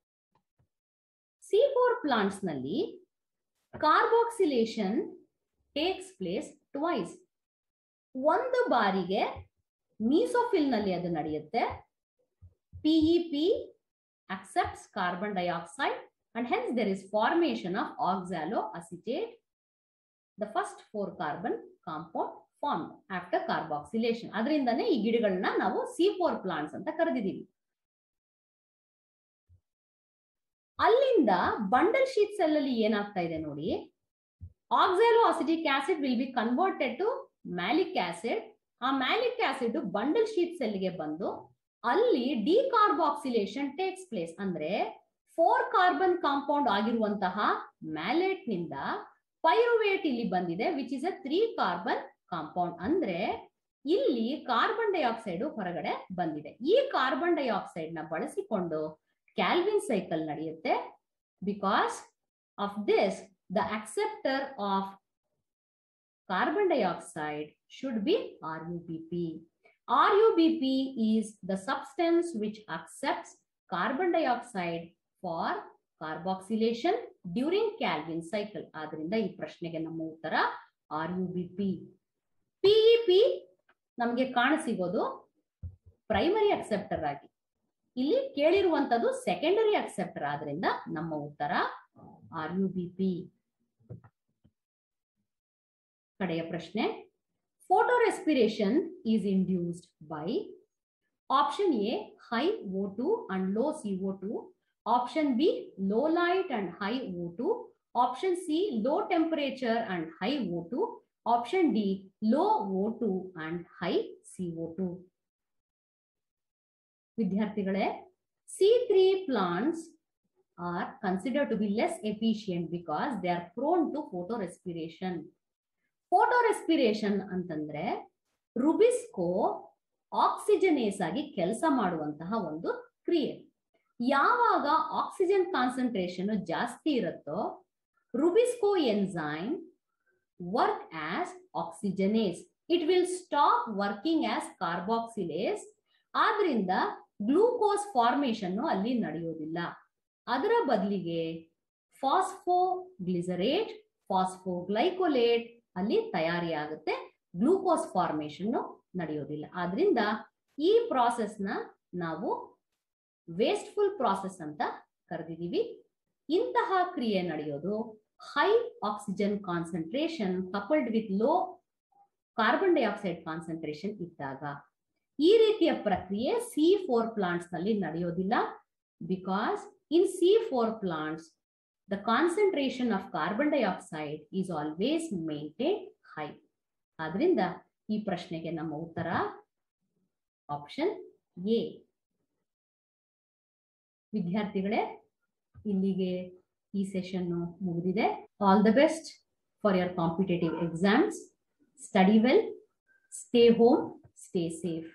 C4 plants ನಲ್ಲಿ ಕಾರ್ಬಾಕ್ಸಿಲೇಷನ್ takes place twice. ಒಂದು ಬಾರಿಗೆ mesophyll ನಲ್ಲಿ ಅದು ನಡೆಯುತ್ತೆ. PEP accepts carbon dioxide and hence there is formation of oxaloacetate, the first 4-carbon compound formed after carboxylation. ಅದರಿಂದನೇ ಈ ಗಿಡಗಳನ್ನ ನಾವು C4 plants ಅಂತ ಕರೆದಿದ್ದೀವಿ. ಅಲ್ಲಿಂದ ಬಂಡಲ್ ಶೀಟ್ ಸೆಲ್ ಅಲ್ಲಿ ಏನಾಗ್ತಾ ಇದೆ ನೋಡಿ, oxaloacetic acid will be converted to malic acid. ಆ malic acid bundle sheath cell ಗೆ ಬಂದು ಅಲ್ಲಿ ಡಿಕಾರ್ಬಾಕ್ಸಿಲೇಷನ್ ಟೇಕ್ಸ್ ಪ್ಲೇಸ್. ಅಂದ್ರೆ 4-ಕಾರ್ಬನ್ ಕಾಂಪೌಂಡ್ ಆಗಿರುವಂತಹ ಮ್ಯಾಲೇಟ್ ನಿಂದ ಪೈರುವೇಟ್ ಇಲ್ಲಿ ಬಂದಿದೆ, which is a three carbon compound. ಅಂದ್ರೆ ಇಲ್ಲಿ ಕಾರ್ಬನ್ ಡೈಆಕ್ಸೈಡ್ ಹೊರಗಡೆ ಬಂದಿದೆ. ಈ ಕಾರ್ಬನ್ ಡೈಆಕ್ಸೈಡ್ ನ ಬಳಸಿಕೊಂಡು ಕ್ಯಾಲ್ವಿನ್ ಸೈಕಲ್ ನಡೆಯುತ್ತೆ. Because of this the acceptor of carbon dioxide should be RUBP. RUBP is the substance which accepts carbon dioxide for carboxylation during Calvin cycle. ಆದ್ರಿಂದ ಈ ಪ್ರಶ್ನೆಗೆ ನಮ್ಮ ಉತ್ತರ RUBP. PEP ನಮಗೆ ಕಾಣಸಿಗೋದು ಪ್ರೈಮರಿ ಅಕ್ಸೆಪ್ಟರ್ ಆಗಿ, ಇಲ್ಲಿ ಕೇಳಿರುವಂತದ್ದು ಸೆಕೆಂಡರಿ ಅಕ್ಸೆಪ್ಟರ್. ಆದ್ರಿಂದ ನಮ್ಮ ಉತ್ತರ RUBP. ಕಡೆಯ ಪ್ರಶ್ನೆ, photorespiration is induced by option A high O2 and low CO2, option B low light and high O2, option C low temperature and high O2, option D low O2 and high CO2. ವಿದ್ಯಾರ್ಥಿಗಳೇ, C3 plants are considered to be less efficient because they are prone to photorespiration. ಫೋಟೋರೆಸ್ಪಿರೇಷನ್ ಅಂತಂದ್ರೆ RuBisCO ಆಕ್ಸಿಜನೇಸ್ ಆಗಿ ಕೆಲಸ ಮಾಡುವಂತಹ ಒಂದು ಕ್ರಿಯೆ. ಯಾವಾಗ oxygen concentration ಜಾಸ್ತಿ ಇರುತ್ತೋ RuBisCO enzyme work as oxygenase. It will stop working as carboxylase. ಆದ್ರಿಂದ ಗ್ಲೂಕೋಸ್ ಫಾರ್ಮೇಶನ್ ಅಲ್ಲಿ ನಡೆಯೋದಿಲ್ಲ. ಅದರ ಬದಲಿಗೆ ಫಾಸ್ಫೋಗ್ಲಿಸರೇಟ್, ಫಾಸ್ಫೋಗ್ಲೈಕೋಲೇಟ್ ಅಲ್ಲಿ ತಯಾರಿಯಾಗುತ್ತೆ. ಗ್ಲೂಕೋಸ್ ಫಾರ್ಮೇಶನ್ ನಡೆಯೋದಿಲ್ಲ. ಆದ್ರಿಂದ ಈ ಪ್ರಾಸೆಸ್ ನ ನಾವು ವೇಸ್ಟ್ಫುಲ್ ಪ್ರಾಸೆಸ್ ಅಂತ ಕರೆದಿದ್ದೀವಿ. ಇಂತಹ ಕ್ರಿಯೆ ನಡೆಯೋದು high oxygen concentration coupled with low carbon dioxide concentration ಇದ್ದಾಗ. ಈ ರೀತಿಯ ಪ್ರಕ್ರಿಯೆ C4 ಪ್ಲಾಂಟ್ಸ್ ನಲ್ಲಿ ನಡೆಯೋದಿಲ್ಲ. Because in C4 plants the concentration of carbon dioxide is always maintained high. ಆದ್ರಿಂದ ಈ ಪ್ರಶ್ನೆಗೆ ನಮ್ಮ ಉತ್ತರ ಆಪ್ಷನ್ ಎ. ವಿದ್ಯಾರ್ಥಿಗಳೇ, ಇಲ್ಲಿಗೆ ಈ ಸೆಷನ್ ಮುಗಿದಿದೆ. All the best for your competitive exams. Study well, stay home, stay safe.